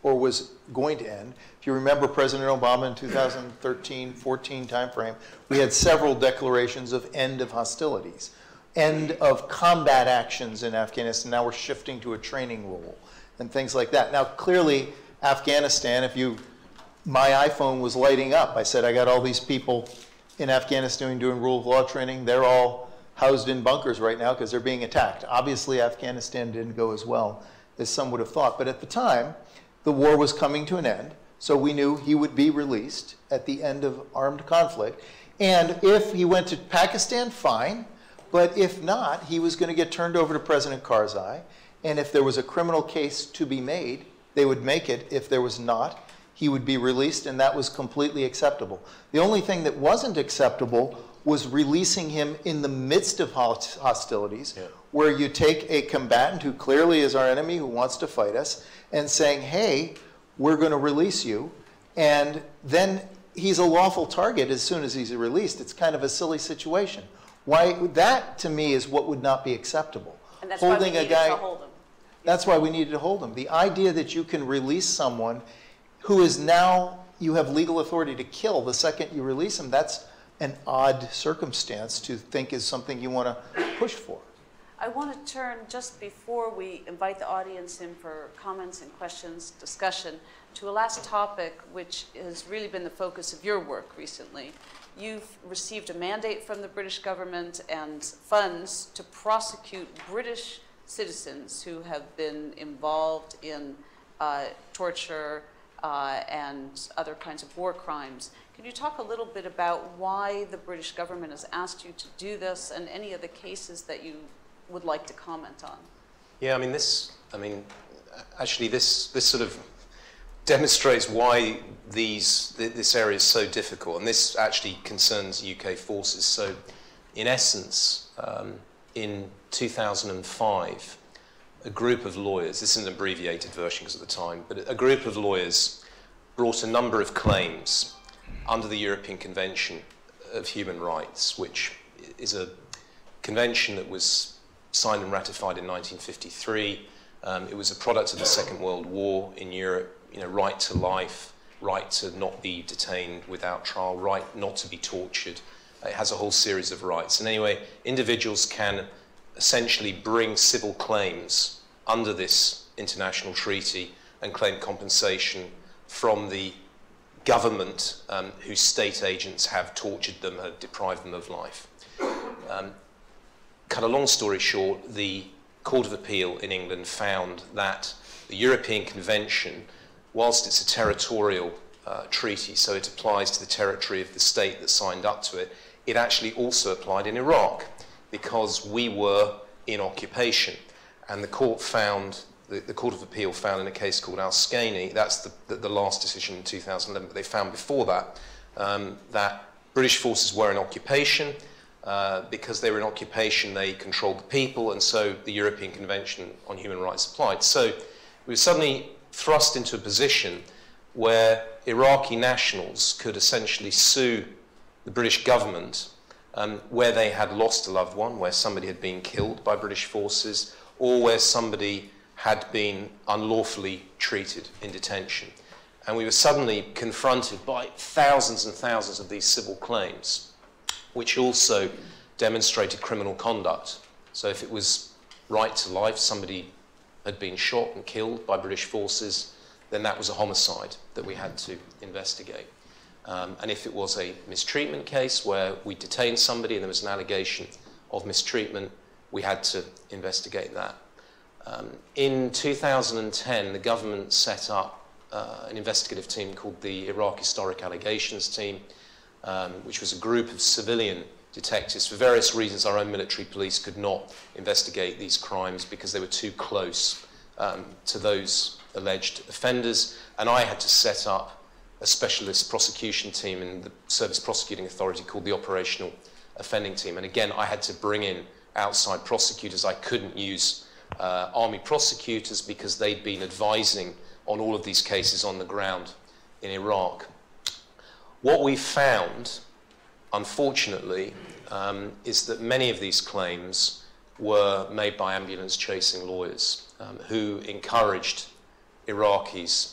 or was going to end. If you remember President Obama in 2013-14 timeframe, we had several declarations of end of hostilities, end of combat actions in Afghanistan. Now we're shifting to a training role and things like that. Now clearly Afghanistan, my iPhone was lighting up. I said I got all these people in Afghanistan doing rule of law training. They're all housed in bunkers right now because they're being attacked. Obviously Afghanistan didn't go as well as some would have thought, but at the time the war was coming to an end, so we knew he would be released at the end of armed conflict. And if he went to Pakistan, fine, but if not, he was going to get turned over to President Karzai, and if there was a criminal case to be made, they would make it. If there was not, he would be released, and that was completely acceptable. The only thing that wasn't acceptable was releasing him in the midst of hostilities, where you take a combatant who clearly is our enemy, who wants to fight us, and saying, hey, we're going to release you, and then he's a lawful target as soon as he's released. It's kind of a silly situation. Why? That, to me, is what would not be acceptable. And that's why we needed to hold him. That's why we needed to hold him. The idea that you can release someone who is now, you have legal authority to kill the second you release him, that's an odd circumstance to think is something you want to push for. I want to turn, just before we invite the audience in for comments and questions, discussion, to a last topic which has really been the focus of your work recently. You've received a mandate from the British government and funds to prosecute British citizens who have been involved in torture and other kinds of war crimes. Can you talk a little bit about why the British government has asked you to do this and any of the cases that you would like to comment on? Yeah, actually this sort of demonstrates why this area is so difficult, and this actually concerns UK forces. So in essence, in 2005, a group of lawyers, this is an abbreviated version because of the time, but a group of lawyers brought a number of claims under the European Convention of Human Rights, which is a convention that was signed and ratified in 1953. It was a product of the Second World War in Europe. Right to life, right to not be detained without trial, right not to be tortured. It has a whole series of rights. And anyway, individuals can essentially bring civil claims under this international treaty and claim compensation from the government whose state agents have tortured them, have deprived them of life. Cut a long story short, the Court of Appeal in England found that the European Convention, whilst it's a territorial treaty, so it applies to the territory of the state that signed up to it, it actually also applied in Iraq because we were in occupation. And the court found, the Court of Appeal found in a case called Al-Skaini, that's the last decision in 2011, but they found before that that British forces were in occupation. Because they were in occupation, they controlled the people, and so the European Convention on Human Rights applied. So we were suddenly thrust into a position where Iraqi nationals could essentially sue the British government where they had lost a loved one, where somebody had been killed by British forces, or where somebody had been unlawfully treated in detention. And we were suddenly confronted by thousands and thousands of these civil claims, which also demonstrated criminal conduct. So if it was right to life, somebody had been shot and killed by British forces, then that was a homicide that we had to investigate. And if it was a mistreatment case where we detained somebody and there was an allegation of mistreatment, we had to investigate that. In 2010, the government set up an investigative team called the Iraq Historic Allegations Team, which was a group of civilian detectives. For various reasons, our own military police could not investigate these crimes because they were too close to those alleged offenders. And I had to set up a specialist prosecution team in the Service Prosecuting Authority called the Operational Offending Team. And again, I had to bring in outside prosecutors. I couldn't use army prosecutors because they'd been advising on all of these cases on the ground in Iraq. What we found, unfortunately, is that many of these claims were made by ambulance-chasing lawyers who encouraged Iraqis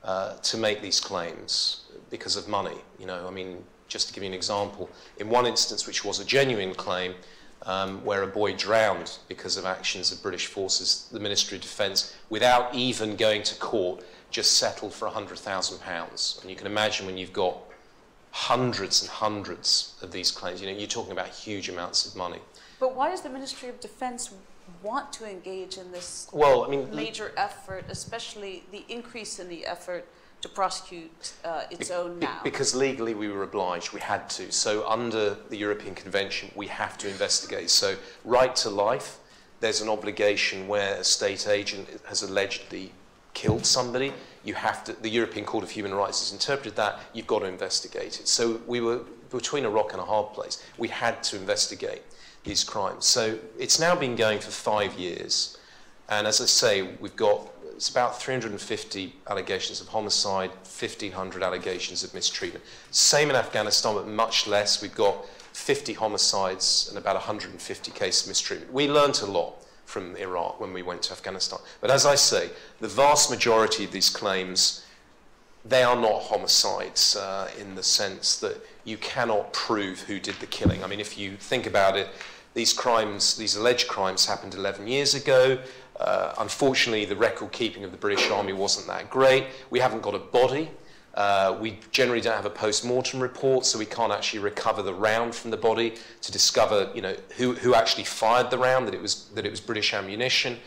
to make these claims because of money. You know, I mean, just to give you an example, in one instance, which was a genuine claim, where a boy drowned because of actions of British forces, the Ministry of Defence, without even going to court, just settled for £100,000. And you can imagine when you've got hundreds and hundreds of these claims, you know, you're talking about huge amounts of money. But why does the Ministry of Defence want to engage in this major effort, especially the increase in the effort to prosecute its own now? Because legally we were obliged, we had to. So under the European Convention, we have to investigate. So right to life, there's an obligation where a state agent has allegedly killed somebody. You have to, the European Court of Human Rights has interpreted that, you've got to investigate it. So we were between a rock and a hard place. We had to investigate these crimes. So it's now been going for 5 years. And as I say, we've got, it's about 350 allegations of homicide, 1,500 allegations of mistreatment. Same in Afghanistan, but much less. We've got 50 homicides and about 150 cases of mistreatment. We learnt a lot from Iraq when we went to Afghanistan. But as I say, the vast majority of these claims, they are not homicides in the sense that you cannot prove who did the killing. I mean, if you think about it, these crimes, these alleged crimes happened 11 years ago. Unfortunately, the record keeping of the British Army wasn't that great. We haven't got a body. We generally don't have a post-mortem report, so we can't actually recover the round from the body to discover, you know, who actually fired the round, that it was British ammunition.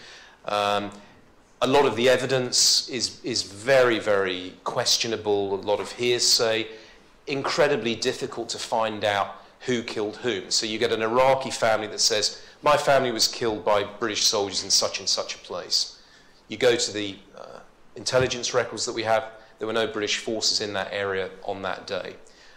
A lot of the evidence is very, very questionable, a lot of hearsay, incredibly difficult to find out who killed whom. So you get an Iraqi family that says, my family was killed by British soldiers in such and such a place. You go to the intelligence records that we have, there were no British forces in that area on that day.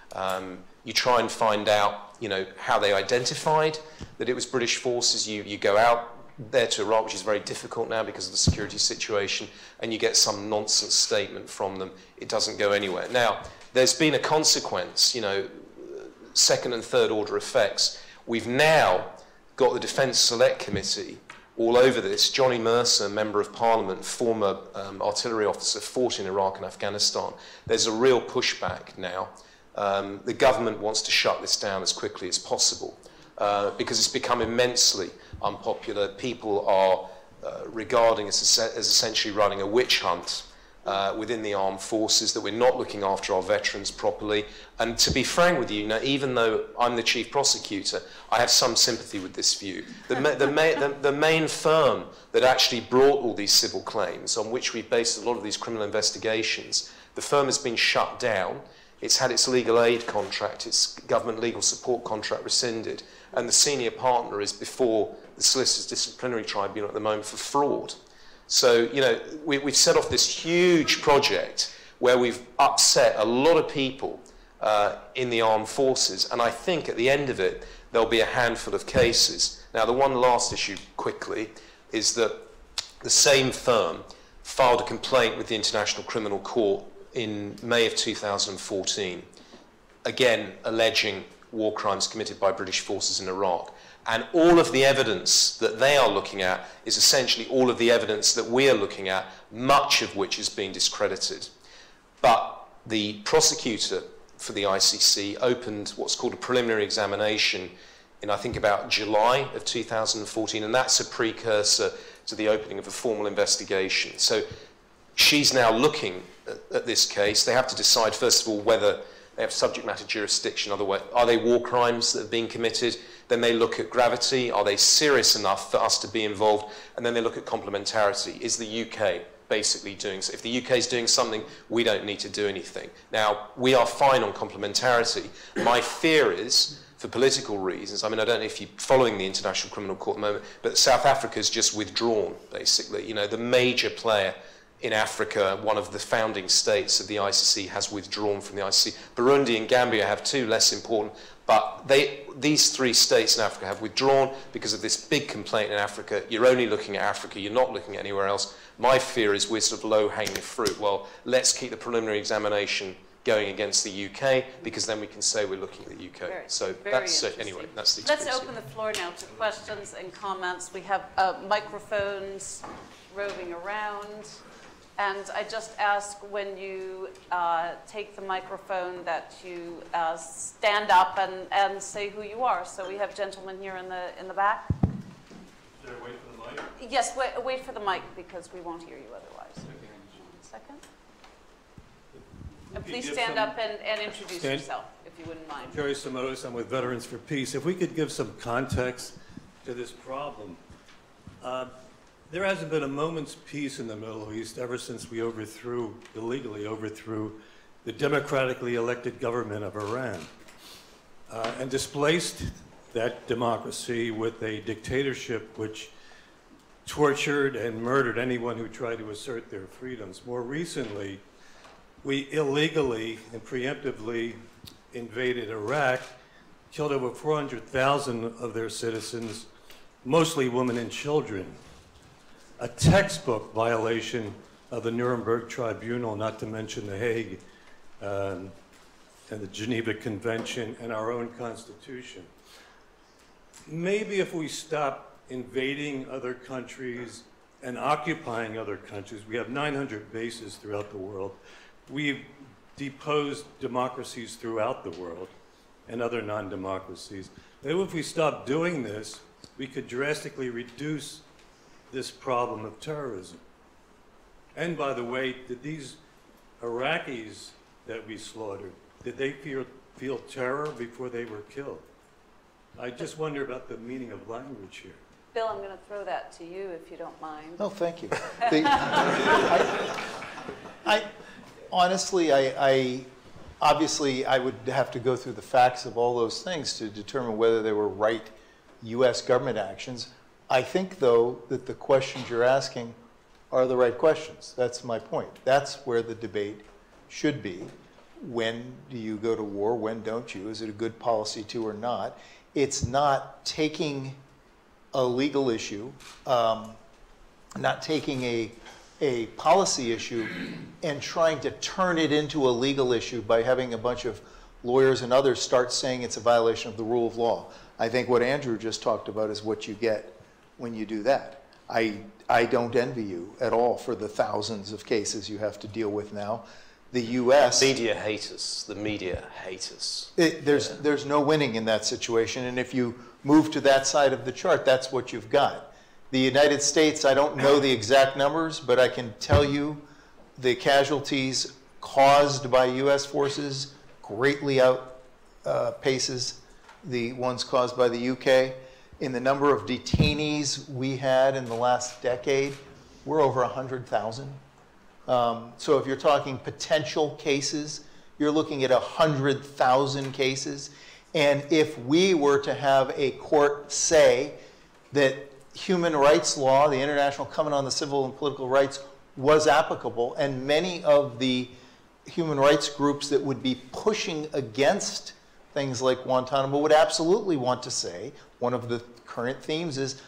You try and find out, you know, how they identified that it was British forces. You go out there to Iraq, which is very difficult now because of the security situation, and you get some nonsense statement from them. It doesn't go anywhere. Now, there's been a consequence, you know, second and third order effects. We've now got the Defence Select Committee all over this. Johnny Mercer, Member of Parliament, former artillery officer, fought in Iraq and Afghanistan. There's a real pushback now. The government wants to shut this down as quickly as possible because it's become immensely unpopular. People are regarding us as essentially running a witch hunt within the armed forces, that we're not looking after our veterans properly. And to be frank with you, now, even though I'm the chief prosecutor, I have some sympathy with this view. The main firm that actually brought all these civil claims, on which we based a lot of these criminal investigations, the firm has been shut down. It's had its legal aid contract, its government legal support contract rescinded, and the senior partner is before the Solicitors Disciplinary Tribunal at the moment for fraud. So, you know, we've set off this huge project where we've upset a lot of people in the armed forces, and I think at the end of it, there'll be a handful of cases. Now, the one last issue, quickly, is that the same firm filed a complaint with the International Criminal Court in May of 2014, again, alleging war crimes committed by British forces in Iraq. And all of the evidence that they are looking at is essentially all of the evidence that we are looking at, much of which has been discredited. But the prosecutor for the ICC opened what's called a preliminary examination in, I think, about July of 2014, and that's a precursor to the opening of a formal investigation. So she's now looking at this case. They have to decide, first of all, whether they have subject matter jurisdiction. Otherwise, are they war crimes that have been committed? Then they look at gravity. Are they serious enough for us to be involved? And then they look at complementarity. Is the UK basically doing so? If the UK is doing something, we don't need to do anything. Now, we are fine on complementarity. My fear is, for political reasons, I mean, I don't know if you're following the International Criminal Court at the moment, but South Africa's just withdrawn, basically. You know, the major player in Africa, one of the founding states of the ICC, has withdrawn from the ICC. Burundi and Gambia have two, less important, but these three states in Africa have withdrawn because of this big complaint in Africa. You're only looking at Africa, you're not looking at anywhere else. My fear is we're sort of low-hanging fruit. Well, let's keep the preliminary examination going against the UK, because then we can say we're looking at the UK. So that's anyway, that's the experience. Let's open the floor now to questions and comments. We have microphones roving around. And I just ask when you take the microphone that you stand up and say who you are. So we have gentlemen here in the back. Should I wait for the mic? Yes, wait for the mic because we won't hear you otherwise. One second. And please stand up and introduce yourself, if you wouldn't mind. Jerry Simotis, I'm with Veterans for Peace. If we could give some context to this problem. There hasn't been a moment's peace in the Middle East ever since we illegally overthrew the democratically elected government of Iran and displaced that democracy with a dictatorship which tortured and murdered anyone who tried to assert their freedoms. More recently, we illegally and preemptively invaded Iraq, killed over 400,000 of their citizens, mostly women and children. A textbook violation of the Nuremberg Tribunal, not to mention the Hague and the Geneva Convention and our own Constitution. Maybe if we stop invading other countries and occupying other countries, we have 900 bases throughout the world. We've deposed democracies throughout the world and other non-democracies. Maybe if we stop doing this, we could drastically reduce this problem of terrorism. And by the way, did these Iraqis that we slaughtered, did they feel terror before they were killed? I just wonder about the meaning of language here. Bill, I'm going to throw that to you if you don't mind. No, thank you. Honestly, obviously, I would have to go through the facts of all those things to determine whether they were right U.S. government actions. I think, though, that the questions you're asking are the right questions. That's my point. That's where the debate should be. When do you go to war? When don't you? Is it a good policy to or not? It's not taking a legal issue, not taking a policy issue and trying to turn it into a legal issue by having a bunch of lawyers and others start saying it's a violation of the rule of law. I think what Andrew just talked about is what you get when you do that. I don't envy you at all for the thousands of cases you have to deal with now. The U.S. The media hate us. The media hate us. There's no winning in that situation, and if you move to that side of the chart, that's what you've got. The United States, I don't know the exact numbers, but I can tell you the casualties caused by U.S. forces greatly outpaces the ones caused by the U.K. In the number of detainees we had in the last decade, we're over 100,000. So if you're talking potential cases, you're looking at 100,000 cases. And if we were to have a court say that human rights law, the International Covenant on the Civil and Political Rights, was applicable, and many of the human rights groups that would be pushing against things like Guantanamo would absolutely want to say, one of the current themes is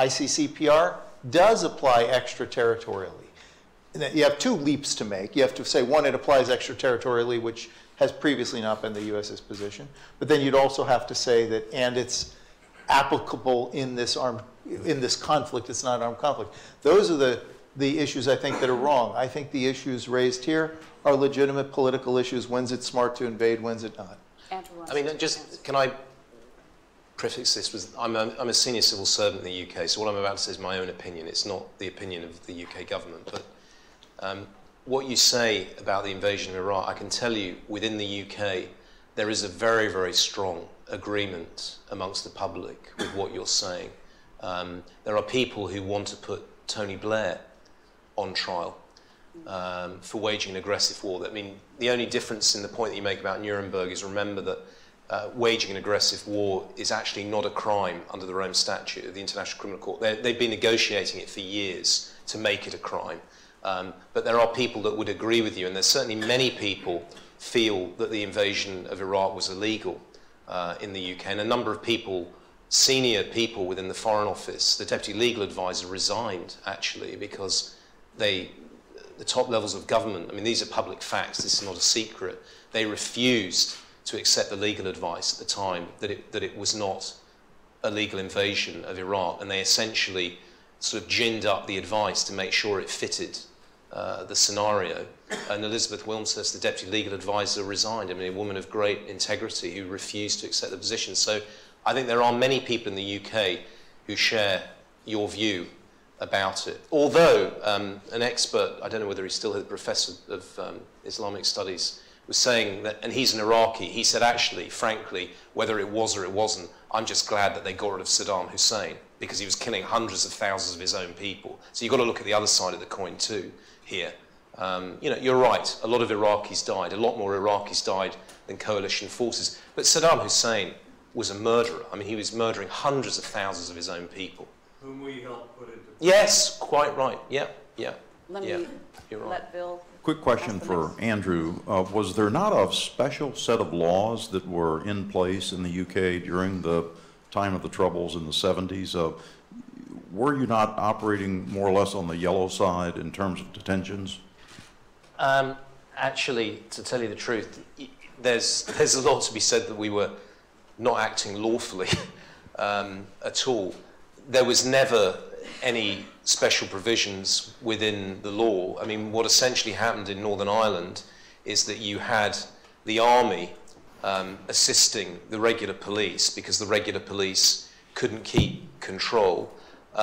ICCPR does apply extraterritorially. You have two leaps to make. You have to say, one, it applies extraterritorially, which has previously not been the U.S.'s position. But then you'd also have to say that, and it's applicable in this conflict. It's not an armed conflict. Those are the issues, I think, that are wrong. I think the issues raised here are legitimate political issues. When's it smart to invade? When's it not? I mean, can I prefix this with, I'm a senior civil servant in the UK, so what I'm about to say is my own opinion. It's not the opinion of the UK government. But what you say about the invasion of Iraq, I can tell you within the UK, there is a very, very strong agreement amongst the public with what you're saying. There are people who want to put Tony Blair on trial for waging an aggressive war. I mean, the only difference in the point that you make about Nuremberg is remember that waging an aggressive war is actually not a crime under the Rome Statute of the International Criminal Court. They've been negotiating it for years to make it a crime. But there are people that would agree with you, and there's certainly many people feel that the invasion of Iraq was illegal in the UK. And a number of people, senior people within the Foreign Office, the Deputy Legal Advisor resigned, actually, because the top levels of government, I mean, these are public facts, this is not a secret, they refused to accept the legal advice at the time that it was not a legal invasion of Iraq, and they essentially sort of ginned up the advice to make sure it fitted the scenario, and Elizabeth Wilmshurst, the deputy legal advisor, resigned. I mean, a woman of great integrity who refused to accept the position. So I think there are many people in the UK who share your view about it. Although an expert, I don't know whether he's still a professor of Islamic studies, was saying that, and he's an Iraqi, he said, actually, frankly, whether it was or it wasn't, I'm just glad that they got rid of Saddam Hussein, because he was killing hundreds of thousands of his own people. So you've got to look at the other side of the coin too here. You know, you're right, a lot of Iraqis died, a lot more Iraqis died than coalition forces. But Saddam Hussein was a murderer. I mean, he was murdering hundreds of thousands of his own people. Whom we helped put into... Yes, quite right. Yeah, yeah. Let yeah, me you're right. let Bill. Quick question for Andrew. Was there not a special set of laws that were in place in the UK during the time of the Troubles in the 70s? Were you not operating more or less on the yellow side in terms of detentions? Actually, to tell you the truth, there's a lot to be said that we were not acting lawfully at all. There was never any special provisions within the law. I mean, what essentially happened in Northern Ireland is that you had the army assisting the regular police because the regular police couldn't keep control.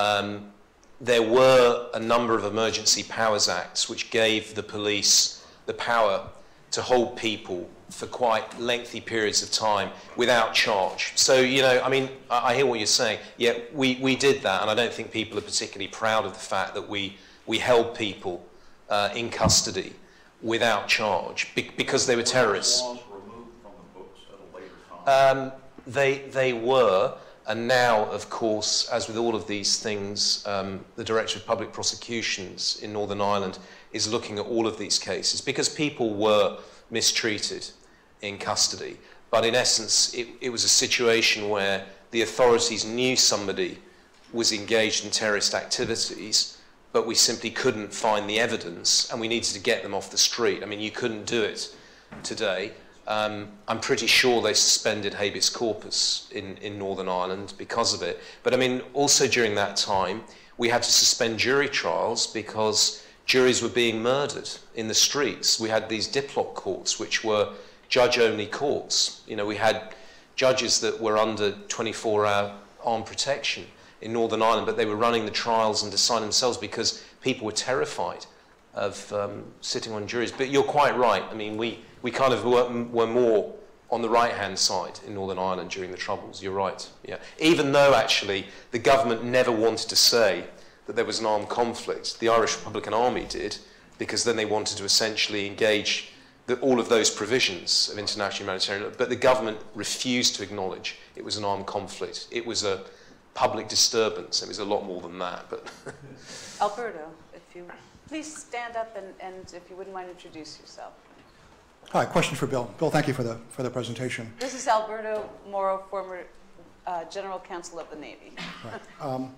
There were a number of Emergency Powers Acts which gave the police the power to hold people for quite lengthy periods of time without charge. So, you know, I mean, I hear what you're saying. Yeah, we did that, and I don't think people are particularly proud of the fact that we held people in custody without charge because they were terrorists. Were laws removed from the books at a later time? They were, and now, of course, as with all of these things, the Director of Public Prosecutions in Northern Ireland is looking at all of these cases because people were mistreated in custody. But in essence, it was a situation where the authorities knew somebody was engaged in terrorist activities, but we simply couldn't find the evidence and we needed to get them off the street. I mean, you couldn't do it today. I'm pretty sure they suspended habeas corpus in Northern Ireland because of it. But I mean, also during that time, we had to suspend jury trials because juries were being murdered in the streets. We had these diplock courts, which were judge-only courts. You know, we had judges that were under 24-hour armed protection in Northern Ireland, but they were running the trials and deciding themselves because people were terrified of sitting on juries. But you're quite right. I mean, we kind of were more on the right-hand side in Northern Ireland during the Troubles. You're right, yeah. Even though, actually, the government never wanted to say that there was an armed conflict. The Irish Republican Army did, because then they wanted to essentially engage all of those provisions of international humanitarian law, but the government refused to acknowledge it was an armed conflict. It was a public disturbance. It was a lot more than that. But Alberto, if you please stand up and if you wouldn't mind, introduce yourself. Hi, question for Bill. Bill, thank you for the presentation. This is Alberto Moro, former General Counsel of the Navy. Right.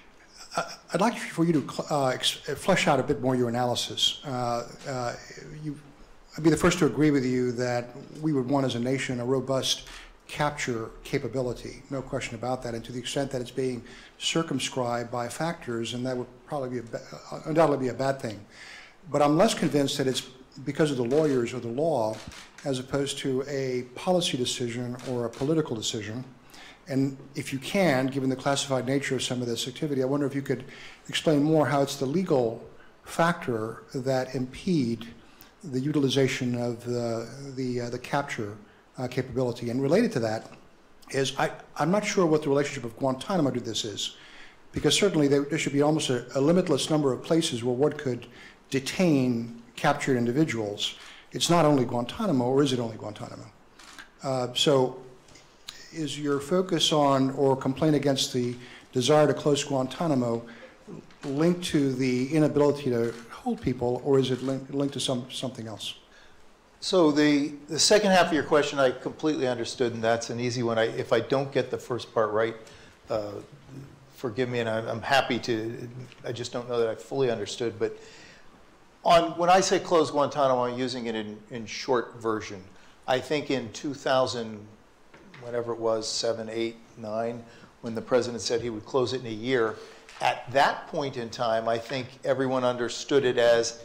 I'd like for you to flesh out a bit more your analysis. I'd be the first to agree with you that we would want as a nation a robust capture capability, no question about that, and to the extent that it's being circumscribed by factors, and that would probably be undoubtedly be a bad thing. But I'm less convinced that it's because of the lawyers or the law as opposed to a policy decision or a political decision. And if you can, given the classified nature of some of this activity, I wonder if you could explain more how it's the legal factor that impede the utilization of the capture capability. And related to that is I'm not sure what the relationship of Guantanamo to this is, because certainly there should be almost a limitless number of places where one could detain captured individuals. It's not only Guantanamo, or is it only Guantanamo? So is your focus on or complaint against the desire to close Guantanamo linked to the inability to hold people, or is it linked to something else? So the second half of your question I completely understood, and that's an easy one. If I don't get the first part right, forgive me, and I'm happy to. I just don't know that I fully understood. But when I say close Guantanamo, I'm using it in short version. I think in 2000, whenever it was, 7, 8, 9, when the president said he would close it in a year, at that point in time, I think everyone understood it as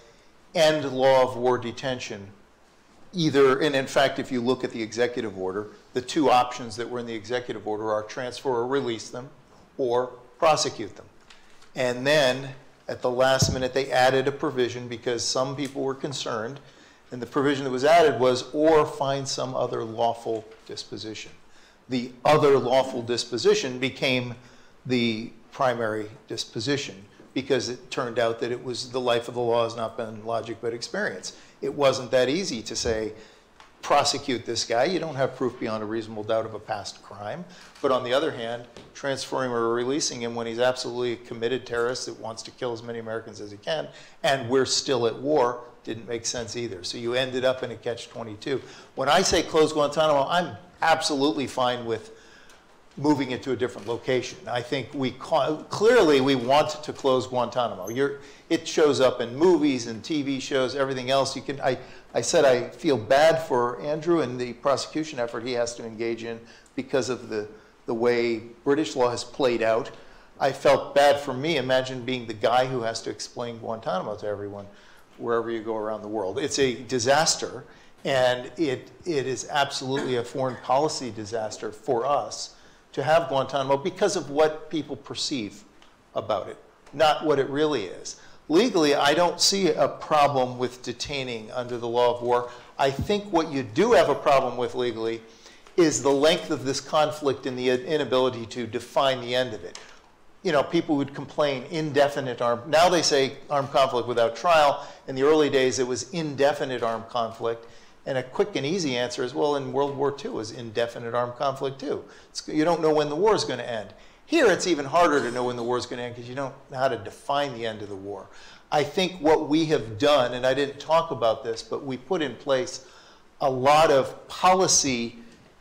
end law of war detention, either, and in fact, if you look at the executive order, the two options that were in the executive order are transfer or release them, or prosecute them. And then, at the last minute, they added a provision because some people were concerned, and the provision that was added was, or find some other lawful disposition. The other lawful disposition became the primary disposition because it turned out that it was the life of the law has not been logic but experience. It wasn't that easy to say, prosecute this guy. You don't have proof beyond a reasonable doubt of a past crime. But on the other hand, transferring or releasing him when he's absolutely a committed terrorist that wants to kill as many Americans as he can, and we're still at war, didn't make sense either. So you ended up in a catch-22. When I say close Guantanamo, I'm absolutely fine with moving it to a different location. I think clearly we want to close Guantanamo. It shows up in movies and TV shows, everything else. I said I feel bad for Andrew and the prosecution effort he has to engage in because of the way British law has played out. I felt bad for me. Imagine being the guy who has to explain Guantanamo to everyone wherever you go around the world. It's a disaster, and it is absolutely a foreign policy disaster for us to have Guantanamo because of what people perceive about it, not what it really is. Legally, I don't see a problem with detaining under the law of war. I think what you do have a problem with legally is the length of this conflict and the inability to define the end of it. You know, people would complain indefinite armed, now they say armed conflict without trial. In the early days, it was indefinite armed conflict. And a quick and easy answer is, well, in World War II, it was indefinite armed conflict too. You don't know when the war is going to end. Here, it's even harder to know when the war is going to end because you don't know how to define the end of the war. I think what we have done, and I didn't talk about this, but we put in place a lot of policy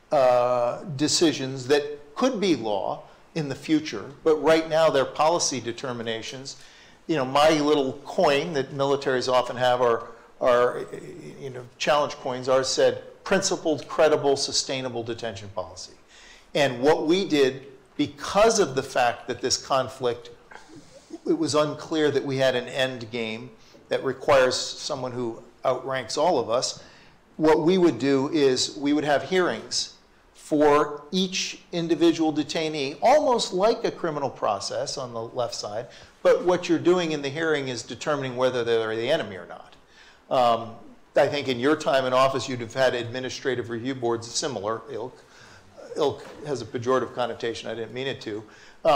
decisions that could be law in the future, but right now they're policy determinations. You know, my little coin that militaries often have are you know, challenge coins. Ours said principled, credible, sustainable detention policy. And what we did, because of the fact that this conflict, it was unclear that we had an end game that requires someone who outranks all of us, what we would do is we would have hearings for each individual detainee, almost like a criminal process on the left side, but what you're doing in the hearing is determining whether they're the enemy or not. I think in your time in office, you'd have had administrative review boards, similar ilk. Ilk has a pejorative connotation, I didn't mean it to.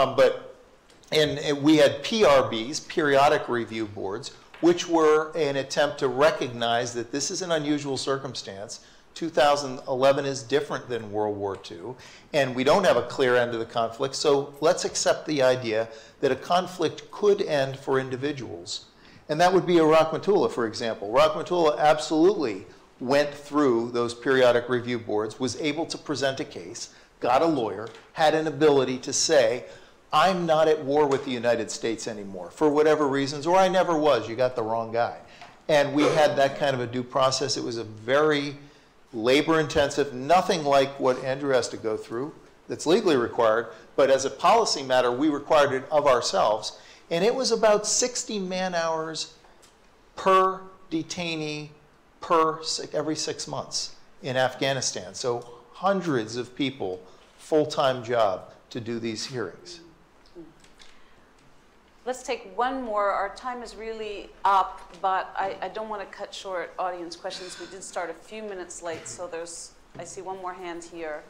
And we had PRBs, periodic review boards, which were an attempt to recognize that this is an unusual circumstance. 2011 is different than World War II, and we don't have a clear end to the conflict, so let's accept the idea that a conflict could end for individuals. And that would be Iraq Matula, for example. Iraq Matula absolutely went through those periodic review boards, was able to present a case, got a lawyer, had an ability to say, I'm not at war with the United States anymore, for whatever reasons, or I never was, you got the wrong guy. And we had that kind of a due process. It was a very labor-intensive, nothing like what Andrew has to go through that's legally required, but as a policy matter, we required it of ourselves. And it was about 60 man-hours per detainee every 6 months in Afghanistan. So hundreds of people, full-time job to do these hearings. Let's take one more. Our time is really up, but I don't want to cut short audience questions. We did start a few minutes late, so I see one more hand here.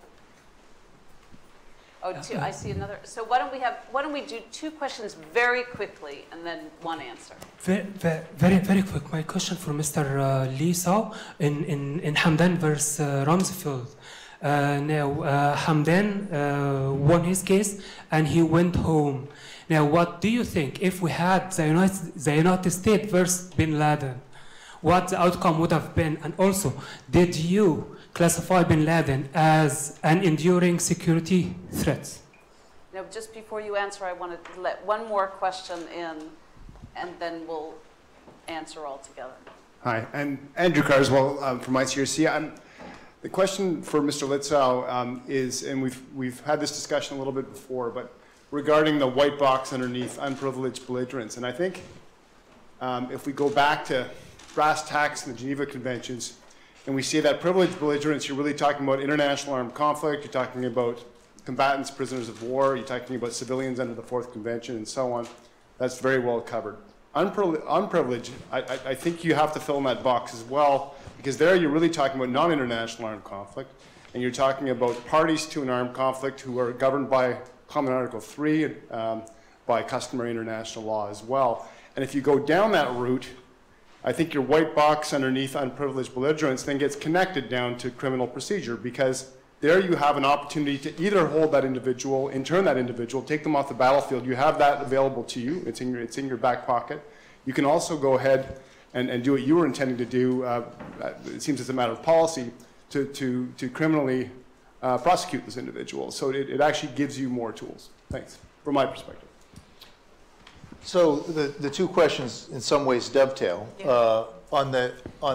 Oh, two, I see another. So why don't we do two questions very quickly and then one answer? Very quick. My question for Mr. Lietzau in Hamdan versus Rumsfeld. Now, Hamdan won his case and he went home. Now, what do you think if we had the United States versus bin Laden? What the outcome would have been? And also, did you classify bin Laden as an enduring security threat? Now, just before you answer, I want to let one more question in, and then we'll answer all together. Hi, and Andrew Carswell from ICRC. The question for Mr. Lietzau is, and we've had this discussion a little bit before, but regarding the white box underneath unprivileged belligerents. And I think if we go back to brass tacks in the Geneva Conventions, and we say that privileged belligerents, you're really talking about international armed conflict, you're talking about combatants, prisoners of war, you're talking about civilians under the Fourth Convention, and so on. That's very well covered. Unprivileged, I think you have to fill in that box as well, because there you're really talking about non-international armed conflict, and you're talking about parties to an armed conflict who are governed by Common Article 3, by customary international law as well. And if you go down that route, I think your white box underneath unprivileged belligerents then gets connected down to criminal procedure, because there you have an opportunity to either hold that individual, intern that individual, take them off the battlefield. You have that available to you. It's in your back pocket. You can also go ahead and do what you were intending to do. It seems it's a matter of policy to criminally prosecute this individual. So it actually gives you more tools. Thanks, from my perspective. So the two questions in some ways dovetail. On the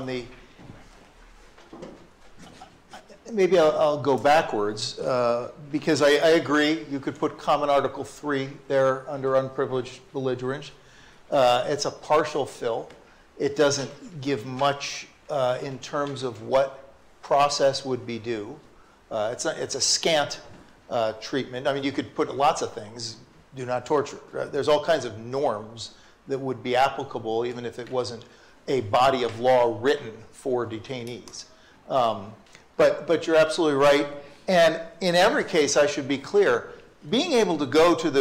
maybe I'll go backwards because I agree you could put Common Article 3 there under unprivileged belligerents. It's a partial fill. It doesn't give much in terms of what process would be due. It's a scant treatment. I mean, you could put lots of things. Do not torture. Right? There's all kinds of norms that would be applicable even if it wasn't a body of law written for detainees. But you're absolutely right. And in every case, I should be clear, being able to go to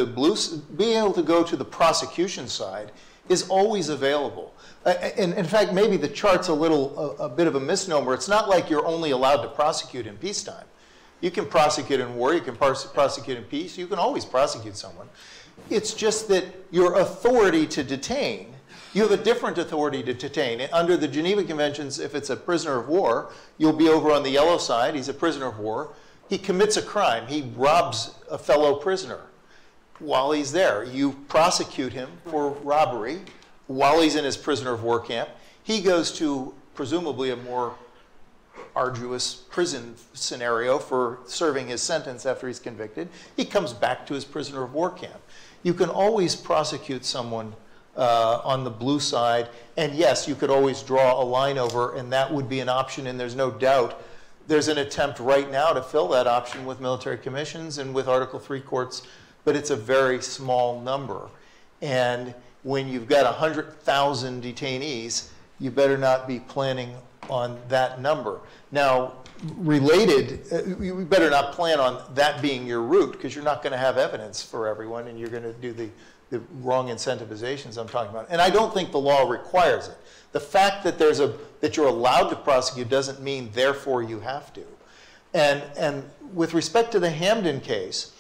the prosecution side is always available. And in fact, maybe the chart's a bit of a misnomer. It's not like you're only allowed to prosecute in peacetime. You can prosecute in war, you can prosecute in peace, you can always prosecute someone. It's just that your authority to detain, you have a different authority to detain. Under the Geneva Conventions, if it's a prisoner of war, you'll be over on the yellow side, he's a prisoner of war. He commits a crime, he robs a fellow prisoner. While he's there, you prosecute him for robbery while he's in his prisoner of war camp. He goes to presumably a more arduous prison scenario for serving his sentence after he's convicted. He comes back to his prisoner of war camp. You can always prosecute someone on the blue side, and yes, you could always draw a line over, and that would be an option, and there's no doubt there's an attempt right now to fill that option with military commissions and with Article 3 courts, but it's a very small number. And when you've got 100,000 detainees, you better not be planning on that number. Now, related, you better not plan on that being your route, because you're not going to have evidence for everyone, and you're going to do the wrong incentivizations I'm talking about. And I don't think the law requires it. The fact that that you're allowed to prosecute doesn't mean therefore you have to. And with respect to the Hamden case,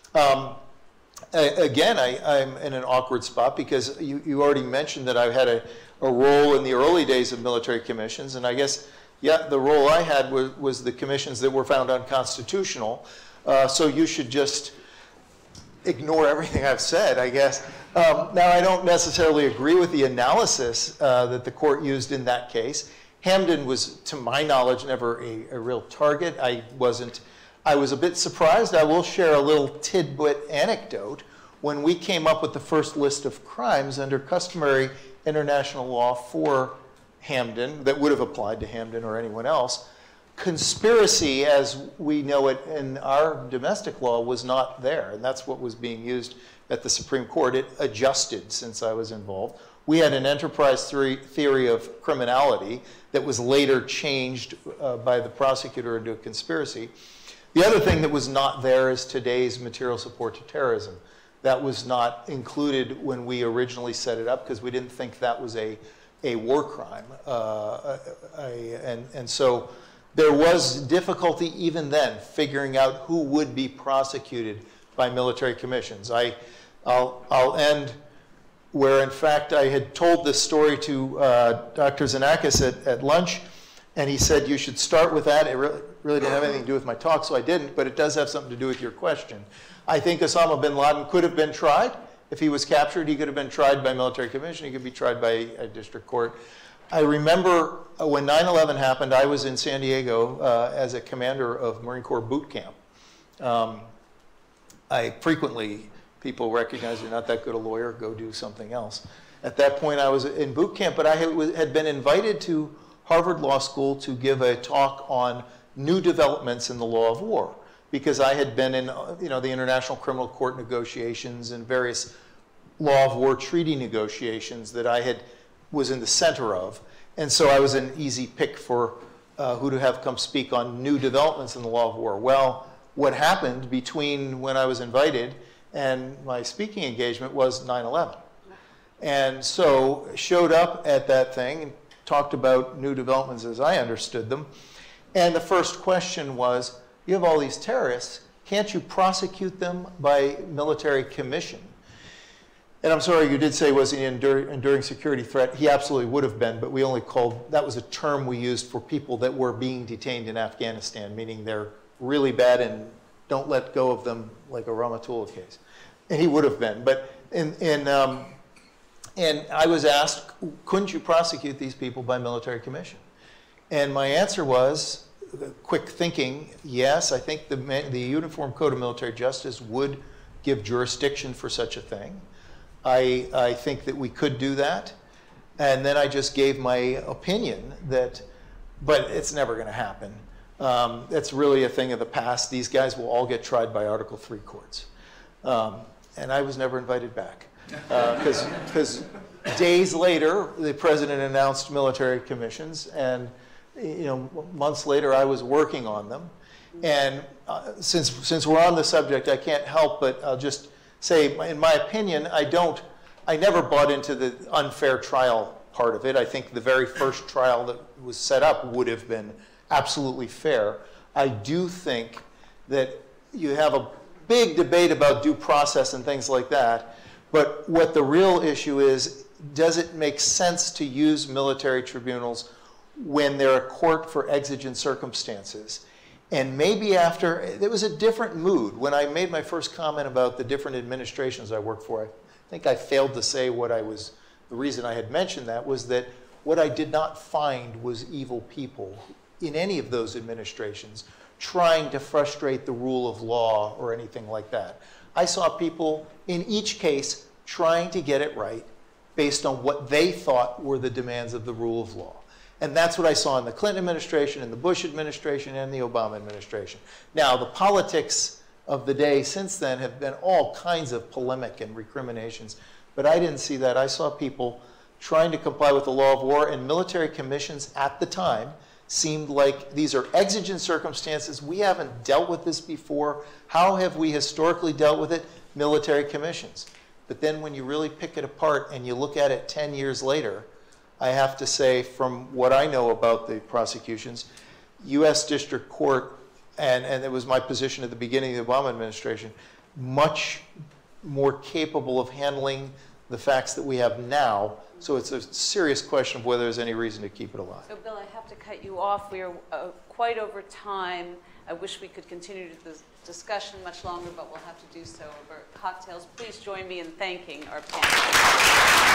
again, I'm in an awkward spot because you already mentioned that I had a role in the early days of military commissions, and I guess, yeah, the role I had was the commissions that were found unconstitutional, so you should just ignore everything I've said, I guess. Now, I don't necessarily agree with the analysis that the court used in that case. Hamden was, to my knowledge, never a real target. I was a bit surprised. I will share a little tidbit anecdote. When we came up with the first list of crimes under customary international law for Hamden, that would have applied to Hamden or anyone else, conspiracy as we know it in our domestic law was not there, and that's what was being used at the Supreme Court. It adjusted since I was involved. We had an enterprise theory of criminality that was later changed by the prosecutor into a conspiracy. The other thing that was not there is today's material support to terrorism. That was not included when we originally set it up because we didn't think that was a war crime. And so there was difficulty even then figuring out who would be prosecuted by military commissions. I'll end where, in fact, I had told this story to Dr. Xenakis at lunch, and he said, you should start with that. It really didn't have anything to do with my talk, so I didn't, but it does have something to do with your question. I think Osama bin Laden could have been tried. If he was captured, he could have been tried by military commission. He could be tried by a district court. I remember when 9/11 happened, I was in San Diego as a commander of Marine Corps boot camp. I frequently people recognize you're not that good a lawyer, go do something else. At that point, I was in boot camp, but I had been invited to Harvard Law School to give a talk on new developments in the law of war, because I had been in the International Criminal Court negotiations and various law of war treaty negotiations that I was in the center of. And so I was an easy pick for who to have come speak on new developments in the law of war. Well, what happened between when I was invited and my speaking engagement was 9/11. And so showed up at that thing and talked about new developments as I understood them. And the first question was, you have all these terrorists, can't you prosecute them by military commission? And I'm sorry, you did say was he an enduring security threat? He absolutely would have been, but we only called, that was a term we used for people that were being detained in Afghanistan, meaning they're really bad and don't let go of them, like a Rahmatullah case. And he would have been, but and I was asked, couldn't you prosecute these people by military commission? And my answer was, quick thinking, yes, I think the Uniform Code of Military Justice would give jurisdiction for such a thing. I think that we could do that. And then I just gave my opinion that, but it's never going to happen. It's really a thing of the past. These guys will all get tried by Article III courts. And I was never invited back. Because days later, the president announced military commissions, and months later, I was working on them. And since we're on the subject, I can't help but I'll just say, in my opinion, I never bought into the unfair trial part of it. I think the very first trial that was set up would have been absolutely fair. I do think that you have a big debate about due process and things like that. But what the real issue is, does it make sense to use military tribunals when they're a court for exigent circumstances? And maybe after, there was a different mood. When I made my first comment about the different administrations I worked for, I think I failed to say the reason I had mentioned that was that what I did not find was evil people in any of those administrations trying to frustrate the rule of law or anything like that. I saw people in each case trying to get it right based on what they thought were the demands of the rule of law. And that's what I saw in the Clinton administration, in the Bush administration, and the Obama administration. Now, the politics of the day since then have been all kinds of polemic and recriminations, but I didn't see that. I saw people trying to comply with the law of war, and military commissions at the time seemed like these are exigent circumstances. We haven't dealt with this before. How have we historically dealt with it? Military commissions. But then when you really pick it apart and you look at it 10 years later, I have to say, from what I know about the prosecutions, U.S. District Court, and it was my position at the beginning of the Obama administration, much more capable of handling the facts that we have now. So it's a serious question of whether there's any reason to keep it alive. So, Bill, I have to cut you off. We are quite over time. I wish we could continue the discussion much longer, but we'll have to do so over cocktails. Please join me in thanking our panel.